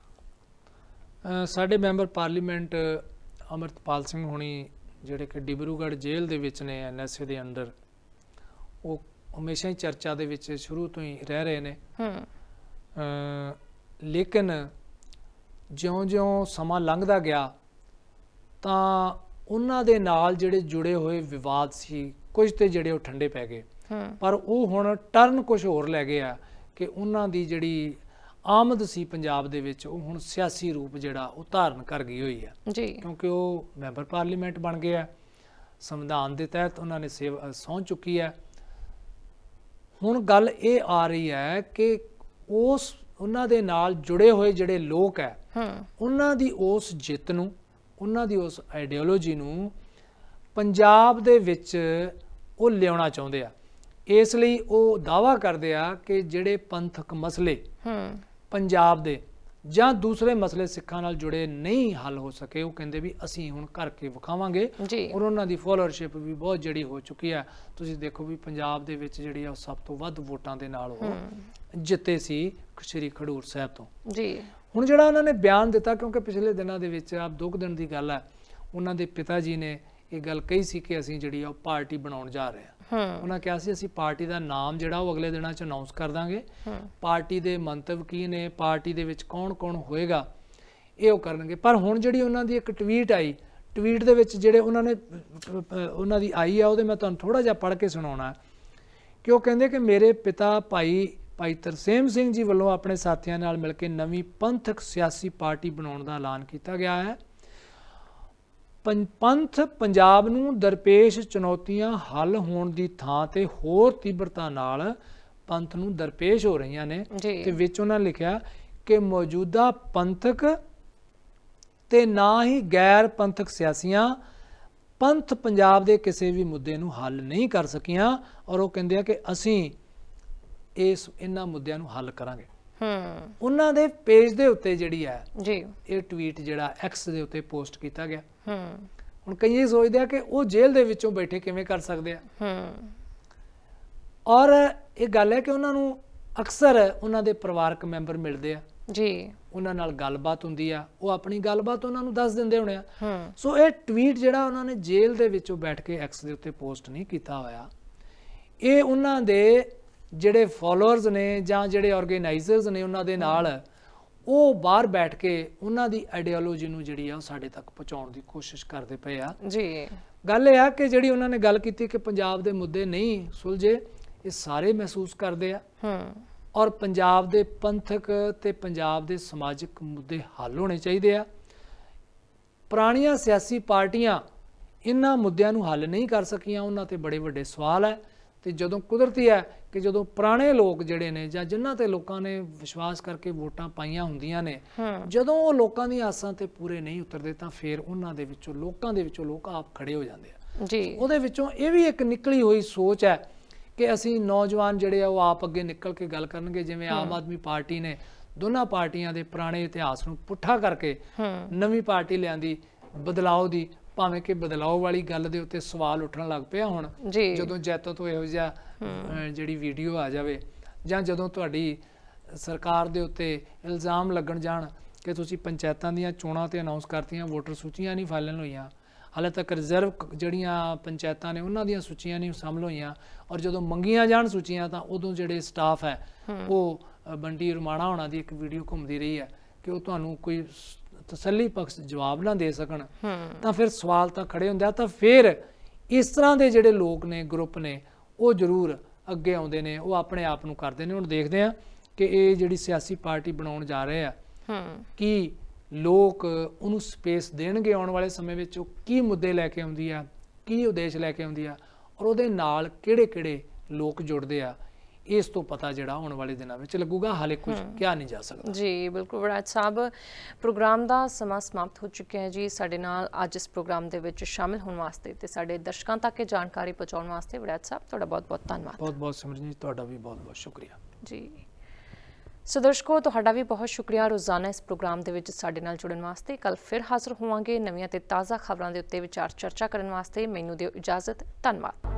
ਸਾਡੇ ਮੈਂਬਰ ਪਾਰਲੀਮੈਂਟ ਅੰਮ੍ਰਿਤਪਾਲ ਸਿੰਘ ਹੋਣੀ ਜਿਹੜੇ ਕਿ ਡਿਬਰੂਗੜ੍ਹ ਜੇਲ੍ਹ ਦੇ ਵਿੱਚ ਨੇ NSA ਦੇ ਅੰਡਰ, ਉਹ ਹਮੇਸ਼ਾ ਹੀ ਚਰਚਾ ਦੇ ਵਿੱਚ ਸ਼ੁਰੂ ਤੋਂ ਹੀ ਰਹਿ ਰਹੇ ਨੇ। ਲੇਕਿਨ ਜਿਉਂ-ਜਿਉਂ ਸਮਾਂ ਲੰਘਦਾ ਗਿਆ ਤਾਂ ਉਹਨਾਂ ਦੇ ਨਾਲ ਜਿਹੜੇ ਜੁੜੇ ਹੋਏ ਵਿਵਾਦ ਸੀ ਕੁਝ ਤੇ ਜਿਹੜੇ ਉਹ ਠੰਡੇ ਪੈ ਗਏ, ਪਰ ਉਹ ਹੁਣ ਟਰਨ ਕੁਝ ਹੋਰ ਲੈ ਗਏ ਆ ਕਿ ਉਹਨਾਂ ਦੀ ਜਿਹੜੀ ਆਮਦ ਸੀ ਪੰਜਾਬ ਦੇ ਵਿੱਚ ਉਹ ਹੁਣ ਸਿਆਸੀ ਰੂਪ ਜਿਹੜਾ ਉਹ ਧਾਰਨ ਕਰ ਗਈ ਹੋਈ ਹੈ ਜੀ, ਕਿਉਂਕਿ ਉਹ ਮੈਂਬਰ ਪਾਰਲੀਮੈਂਟ ਬਣ ਗਏ ਆ, ਸੰਵਿਧਾਨ ਦੇ ਤਹਿਤ ਉਹਨਾਂ ਨੇ ਸਹੁੰ ਚੁੱਕੀ ਹੈ। ਹੁਣ ਗੱਲ ਇਹ ਆ ਰਹੀ ਹੈ ਕਿ ਉਹਨਾਂ ਦੇ ਨਾਲ ਜੁੜੇ ਹੋਏ ਜਿਹੜੇ ਲੋਕ ਹੈ ਉਹਨਾਂ ਦੀ ਉਸ ਜਿੱਤ ਨੂੰ, ਉਹਨਾਂ ਦੀ ਉਸ ਆਈਡੀਓਲੋਜੀ ਨੂੰ ਪੰਜਾਬ ਦੇ ਵਿੱਚ ਉਹ ਲਿਆਉਣਾ ਚਾਹੁੰਦੇ ਆ। ਇਸ ਲਈ ਉਹ ਦਾਅਵਾ ਕਰਦੇ ਆ ਕਿ ਜਿਹੜੇ ਪੰਥਕ ਮਸਲੇ ਪੰਜਾਬ ਦੇ ਜਾਂ ਦੂਸਰੇ ਮਸਲੇ ਸਿੱਖਾਂ ਨਾਲ ਜੁੜੇ ਨਹੀਂ ਹੱਲ ਹੋ ਸਕੇ, ਉਹ ਕਹਿੰਦੇ ਵੀ ਅਸੀਂ ਹੁਣ ਕਰਕੇ ਵਿਖਾਵਾਂਗੇ। ਔਰ ਉਹਨਾਂ ਦੀ ਫੋਲੋਅਰਸ਼ਿਪ ਵੀ ਬਹੁਤ ਜਿਹੜੀ ਹੋ ਚੁੱਕੀ ਹੈ। ਤੁਸੀਂ ਦੇਖੋ ਵੀ ਪੰਜਾਬ ਦੇ ਵਿੱਚ ਜਿਹੜੀ ਆ ਉਹ ਸਭ ਤੋਂ ਵੱਧ ਵੋਟਾਂ ਦੇ ਨਾਲ ਉਹ ਜਿੱਤੇ ਸੀ ਸ਼੍ਰੀ ਖਡੂਰ ਸਾਹਿਬ ਤੋਂ। ਹੁਣ ਜਿਹੜਾ ਉਹਨਾਂ ਨੇ ਬਿਆਨ ਦਿੱਤਾ, ਕਿਉਂਕਿ ਪਿਛਲੇ ਦਿਨਾਂ ਦੇ ਵਿੱਚ ਆਪ 2 ਦਿਨ ਦੀ ਗੱਲ ਹੈ, ਉਹਨਾਂ ਦੇ ਪਿਤਾ ਜੀ ਨੇ ਇਹ ਗੱਲ ਕਹੀ ਸੀ ਕਿ ਅਸੀਂ ਜਿਹੜੀ ਆ ਉਹ ਪਾਰਟੀ ਬਣਾਉਣ ਜਾ ਰਹੇ ਹਾਂ। ਉਹਨਾਂ ਕਿਹਾ ਸੀ ਅਸੀਂ ਪਾਰਟੀ ਦਾ ਨਾਮ ਜਿਹੜਾ ਉਹ ਅਗਲੇ ਦਿਨਾਂ 'ਚ ਅਨਾਉਂਸ ਕਰ ਦਾਂਗੇ, ਪਾਰਟੀ ਦੇ ਮੰਤਵ ਕੀ ਨੇ, ਪਾਰਟੀ ਦੇ ਵਿੱਚ ਕੌਣ ਕੌਣ ਹੋਏਗਾ, ਇਹ ਉਹ ਕਰਨਗੇ। ਪਰ ਹੁਣ ਜਿਹੜੀ ਉਹਨਾਂ ਦੀ ਇੱਕ ਟਵੀਟ ਆਈ, ਟਵੀਟ ਦੇ ਵਿੱਚ ਜਿਹੜੇ ਉਹਨਾਂ ਦੀ ਆਈ ਆ, ਉਹਦੇ ਮੈਂ ਤੁਹਾਨੂੰ ਥੋੜ੍ਹਾ ਜਿਹਾ ਪੜ੍ਹ ਕੇ ਸੁਣਾਉਣਾ ਕਿ ਉਹ ਕਹਿੰਦੇ ਕਿ ਮੇਰੇ ਪਿਤਾ ਭਾਈ ਤਰਸੇਮ ਸਿੰਘ ਜੀ ਵੱਲੋਂ ਆਪਣੇ ਸਾਥੀਆਂ ਨਾਲ ਮਿਲ ਕੇ ਨਵੀਂ ਪੰਥਕ ਸਿਆਸੀ ਪਾਰਟੀ ਬਣਾਉਣ ਦਾ ਐਲਾਨ ਕੀਤਾ ਗਿਆ ਹੈ। ਪੰਥ ਪੰਜਾਬ ਨੂੰ ਦਰਪੇਸ਼ ਚੁਣੌਤੀਆਂ ਹੱਲ ਹੋਣ ਦੀ ਥਾਂ ਤੇ ਹੋਰ ਤੀਬਰਤਾ ਨਾਲ ਪੰਥ ਨੂੰ ਦਰਪੇਸ਼ ਹੋ ਰਹੀਆਂ ਨੇ। ਤੇ ਵਿੱਚ ਉਹਨਾਂ ਲਿਖਿਆ ਕਿ ਮੌਜੂਦਾ ਪੰਥਕ ਤੇ ਨਾ ਹੀ ਗੈਰ ਪੰਥਕ ਸਿਆਸੀਆਂ ਪੰਥ ਪੰਜਾਬ ਦੇ ਕਿਸੇ ਵੀ ਮੁੱਦੇ ਨੂੰ ਹੱਲ ਨਹੀਂ ਕਰ ਸਕੀਆਂ। ਔਰ ਉਹ ਕਹਿੰਦੇ ਆ ਕਿ ਅਸੀਂ ਇਹਨਾਂ ਮੁੱਦਿਆਂ ਨੂੰ ਹੱਲ ਕਰਾਂਗੇ। ਉਹਨਾਂ ਦੇ ਪੇਜ ਦੇ ਉੱਤੇ ਜਿਹੜੀ ਹੈ ਇਹ ਟਵੀਟ ਜਿਹੜਾ ਐਕਸ ਦੇ ਉੱਤੇ ਪੋਸਟ ਕੀਤਾ ਗਿਆ। ਹੁਣ ਕਈ ਇਹ ਸੋਚਦੇ ਆ ਕਿ ਉਹ ਜੇਲ੍ਹ ਦੇ ਵਿੱਚੋਂ ਬੈਠੇ ਕਿਵੇਂ ਕਰ ਸਕਦੇ ਆ। ਔਰ ਇਹ ਗੱਲ ਹੈ ਕਿ ਉਹਨਾਂ ਨੂੰ ਅਕਸਰ ਉਹਨਾਂ ਦੇ ਪਰਿਵਾਰਕ ਮੈਂਬਰ ਮਿਲਦੇ ਆ, ਉਹਨਾਂ ਨਾਲ ਗੱਲਬਾਤ ਹੁੰਦੀ ਆ, ਉਹ ਆਪਣੀ ਗੱਲਬਾਤ ਉਹਨਾਂ ਨੂੰ ਦੱਸ ਦਿੰਦੇ ਹੋਣੇ ਆ। ਸੋ ਇਹ ਟਵੀਟ ਜਿਹੜਾ ਉਹਨਾਂ ਨੇ ਜੇਲ੍ਹ ਦੇ ਵਿੱਚੋਂ ਬੈਠ ਕੇ ਐਕਸ ਦੇ ਉੱਤੇ ਪੋਸਟ ਨਹੀਂ ਕੀਤਾ ਹੋਇਆ, ਇਹ ਉਹਨਾਂ ਦੇ ਜਿਹੜੇ ਫੋਲੋਅਰਸ ਨੇ ਜਾਂ ਜਿਹੜੇ ਆਰਗੇਨਾਈਜ਼ਰਸ ਨੇ ਉਹਨਾਂ ਦੇ ਨਾਲ ਉਹ ਬਾਹਰ ਬੈਠ ਕੇ ਉਹਨਾਂ ਦੀ ਆਈਡੀਓਲੋਜੀ ਨੂੰ ਜਿਹੜੀ ਆ ਉਹ ਸਾਡੇ ਤੱਕ ਪਹੁੰਚਾਉਣ ਦੀ ਕੋਸ਼ਿਸ਼ ਕਰਦੇ ਪਏ ਆ। ਗੱਲ ਇਹ ਆ ਕਿ ਜਿਹੜੀ ਉਹਨਾਂ ਨੇ ਗੱਲ ਕੀਤੀ ਕਿ ਪੰਜਾਬ ਦੇ ਮੁੱਦੇ ਨਹੀਂ ਸੁਲਝੇ, ਇਹ ਸਾਰੇ ਮਹਿਸੂਸ ਕਰਦੇ ਆ। ਔਰ ਪੰਜਾਬ ਦੇ ਪੰਥਕ ਤੇ ਪੰਜਾਬ ਦੇ ਸਮਾਜਿਕ ਮੁੱਦੇ ਹੱਲ ਹੋਣੇ ਚਾਹੀਦੇ ਆ। ਪੁਰਾਣੀਆਂ ਸਿਆਸੀ ਪਾਰਟੀਆਂ ਇਹਨਾਂ ਮੁੱਦਿਆਂ ਨੂੰ ਹੱਲ ਨਹੀਂ ਕਰ ਸਕੀਆਂ, ਉਹਨਾਂ ਤੇ ਬੜੇ ਵੱਡੇ ਸਵਾਲ ਹੈ। ਤੇ ਜਦੋਂ ਕੁਦਰਤੀ ਹੈ ਕਿ ਜਦੋਂ ਪੁਰਾਣੇ ਲੋਕ ਜਿਹੜੇ ਨੇ ਜਾਂ ਜਿਨ੍ਹਾਂ ਤੇ ਲੋਕਾਂ ਨੇ ਵਿਸ਼ਵਾਸ ਕਰਕੇ ਵੋਟਾਂ ਪਾਈਆਂ ਹੁੰਦੀਆਂ ਨੇ, ਜਦੋਂ ਉਹ ਲੋਕਾਂ ਦੀਆਂ ਆਸਾਂ ਤੇ ਪੂਰੇ ਨਹੀਂ ਉਤਰਦੇ ਤਾਂ ਫਿਰ ਉਹਨਾਂ ਦੇ ਵਿੱਚੋਂ ਲੋਕਾਂ ਦੇ ਵਿੱਚੋਂ ਲੋਕ ਆਪ ਖੜੇ ਹੋ ਜਾਂਦੇ ਆ। ਉਹਦੇ ਵਿੱਚੋਂ ਇਹ ਵੀ ਇੱਕ ਨਿਕਲੀ ਹੋਈ ਸੋਚ ਹੈ ਕਿ ਅਸੀਂ ਨੌਜਵਾਨ ਜਿਹੜੇ ਆ ਉਹ ਆਪ ਅੱਗੇ ਨਿਕਲ ਕੇ ਗੱਲ ਕਰਨਗੇ। ਜਿਵੇਂ ਆਮ ਆਦਮੀ ਪਾਰਟੀ ਨੇ ਦੋਨਾਂ ਪਾਰਟੀਆਂ ਦੇ ਪੁਰਾਣੇ ਇਤਿਹਾਸ ਨੂੰ ਪੁੱਠਾ ਕਰਕੇ ਨਵੀਂ ਪਾਰਟੀ ਲਿਆਂਦੀ ਬਦਲਾਓ ਦੀ, ਭਾਵੇਂ ਕਿ ਬਦਲਾਓ ਵਾਲੀ ਗੱਲ ਦੇ ਉੱਤੇ ਸਵਾਲ ਉੱਠਣ ਲੱਗ ਪਿਆ ਹੁਣ ਜਦੋਂ ਜੈਤੋ ਤੋਂ ਇਹੋ ਜਿਹਾ ਜਿਹੜੀ ਵੀਡੀਓ ਆ ਜਾਵੇ, ਜਾਂ ਜਦੋਂ ਤੁਹਾਡੀ ਸਰਕਾਰ ਦੇ ਉੱਤੇ ਇਲਜ਼ਾਮ ਲੱਗਣ ਜਾਣ ਕਿ ਤੁਸੀਂ ਪੰਚਾਇਤਾਂ ਦੀਆਂ ਚੋਣਾਂ ਤੇ ਅਨਾਉਂਸ ਕਰਤੀਆਂ, ਵੋਟਰ ਸੂਚੀਆਂ ਨਹੀਂ ਫਾਈਨਲ ਹੋਈਆਂ, ਹਾਲੇ ਤੱਕ ਰਿਜ਼ਰਵ ਜਿਹੜੀਆਂ ਪੰਚਾਇਤਾਂ ਨੇ ਉਹਨਾਂ ਦੀਆਂ ਸੂਚੀਆਂ ਨਹੀਂ ਸ਼ਾਮਲ ਹੋਈਆਂ, ਔਰ ਜਦੋਂ ਮੰਗੀਆਂ ਜਾਣ ਸੂਚੀਆਂ ਤਾਂ ਉਦੋਂ ਜਿਹੜੇ ਸਟਾਫ ਹੈ ਉਹ ਬੰਟੀ ਰਮਾਣਾ ਹੋਣਾ ਦੀ ਇੱਕ ਵੀਡੀਓ ਘੁੰਮਦੀ ਰਹੀ ਹੈ ਕਿ ਉਹ ਤੁਹਾਨੂੰ ਕੋਈ ਤਸੱਲੀ ਬਖਸ਼ ਜਵਾਬ ਨਾ ਦੇ ਸਕਣ, ਤਾਂ ਫਿਰ ਸਵਾਲ ਤਾਂ ਖੜੇ ਹੁੰਦੇ ਆ। ਤਾਂ ਫਿਰ ਇਸ ਤਰ੍ਹਾਂ ਦੇ ਜਿਹੜੇ ਲੋਕ ਨੇ, ਗਰੁੱਪ ਨੇ, ਉਹ ਜ਼ਰੂਰ ਅੱਗੇ ਆਉਂਦੇ ਨੇ, ਉਹ ਆਪਣੇ ਆਪ ਨੂੰ ਕਰਦੇ ਨੇ। ਹੁਣ ਦੇਖਦੇ ਆ ਕਿ ਇਹ ਜਿਹੜੀ ਸਿਆਸੀ ਪਾਰਟੀ ਬਣਾਉਣ ਜਾ ਰਹੇ ਆ, ਕੀ ਲੋਕ ਉਹਨੂੰ ਸਪੇਸ ਦੇਣਗੇ ਆਉਣ ਵਾਲੇ ਸਮੇਂ ਵਿੱਚ, ਉਹ ਕੀ ਮੁੱਦੇ ਲੈ ਕੇ ਆਉਂਦੀ ਆ, ਕੀ ਉਦੇਸ਼ ਲੈ ਕੇ ਆਉਂਦੀ ਆ, ਔਰ ਉਹਦੇ ਨਾਲ ਕਿਹੜੇ ਕਿਹੜੇ ਲੋਕ ਜੁੜਦੇ ਆ, ਇਸ ਤੋਂ ਪਤਾ ਜਿਹੜਾ ਆਉਣ ਵਾਲੇ ਦਿਨਾਂ ਵਿੱਚ ਲੱਗੂਗਾ। ਹਾਲੇ ਕੁਝ ਕਿਹਾ ਨਹੀਂ ਜਾ ਸਕਦਾ। ਜੀ ਬਿਲਕੁਲ ਵੜੈਚ ਸਾਹਿਬ, ਪ੍ਰੋਗਰਾਮ ਦਾ ਸਮਾਂ ਸਮਾਪਤ ਹੋ ਚੁੱਕਿਆ ਹੈ ਜੀ। ਸਾਡੇ ਨਾਲ ਅੱਜ ਇਸ ਪ੍ਰੋਗਰਾਮ ਦੇ ਵਿੱਚ ਸ਼ਾਮਿਲ ਹੋਣ ਵਾਸਤੇ ਤੇ ਸਾਡੇ ਦਰਸ਼ਕਾਂ ਤੱਕ ਇਹ ਜਾਣਕਾਰੀ ਪਹੁੰਚਾਉਣ ਵਾਸਤੇ ਵੜੈਚ ਸਾਹਿਬ ਤੁਹਾਡਾ ਬਹੁਤ ਬਹੁਤ ਧੰਨਵਾਦ। ਬਹੁਤ ਬਹੁਤ ਸਿਮਰਨਜੀਤ, ਤੁਹਾਡਾ ਵੀ ਬਹੁਤ ਬਹੁਤ ਸ਼ੁਕਰੀਆ ਜੀ। ਸੋ ਦਰਸ਼ਕੋ, ਤੁਹਾਡਾ ਵੀ ਬਹੁਤ ਸ਼ੁਕਰੀਆ ਰੋਜ਼ਾਨਾ ਇਸ ਪ੍ਰੋਗਰਾਮ ਦੇ ਵਿੱਚ ਸਾਡੇ ਨਾਲ ਜੁੜਨ ਵਾਸਤੇ। ਕੱਲ ਫਿਰ ਹਾਜ਼ਰ ਹੋਵਾਂਗੇ ਨਵੀਆਂ ਤੇ ਤਾਜ਼ਾ ਖਬਰਾਂ ਦੇ ਉੱਤੇ ਵਿਚਾਰ ਚਰਚਾ ਕਰਨ ਵਾਸਤੇ। ਮੈਨੂੰ ਦਿਓ ਇਜਾਜ਼ਤ। ਧੰਨਵਾਦ।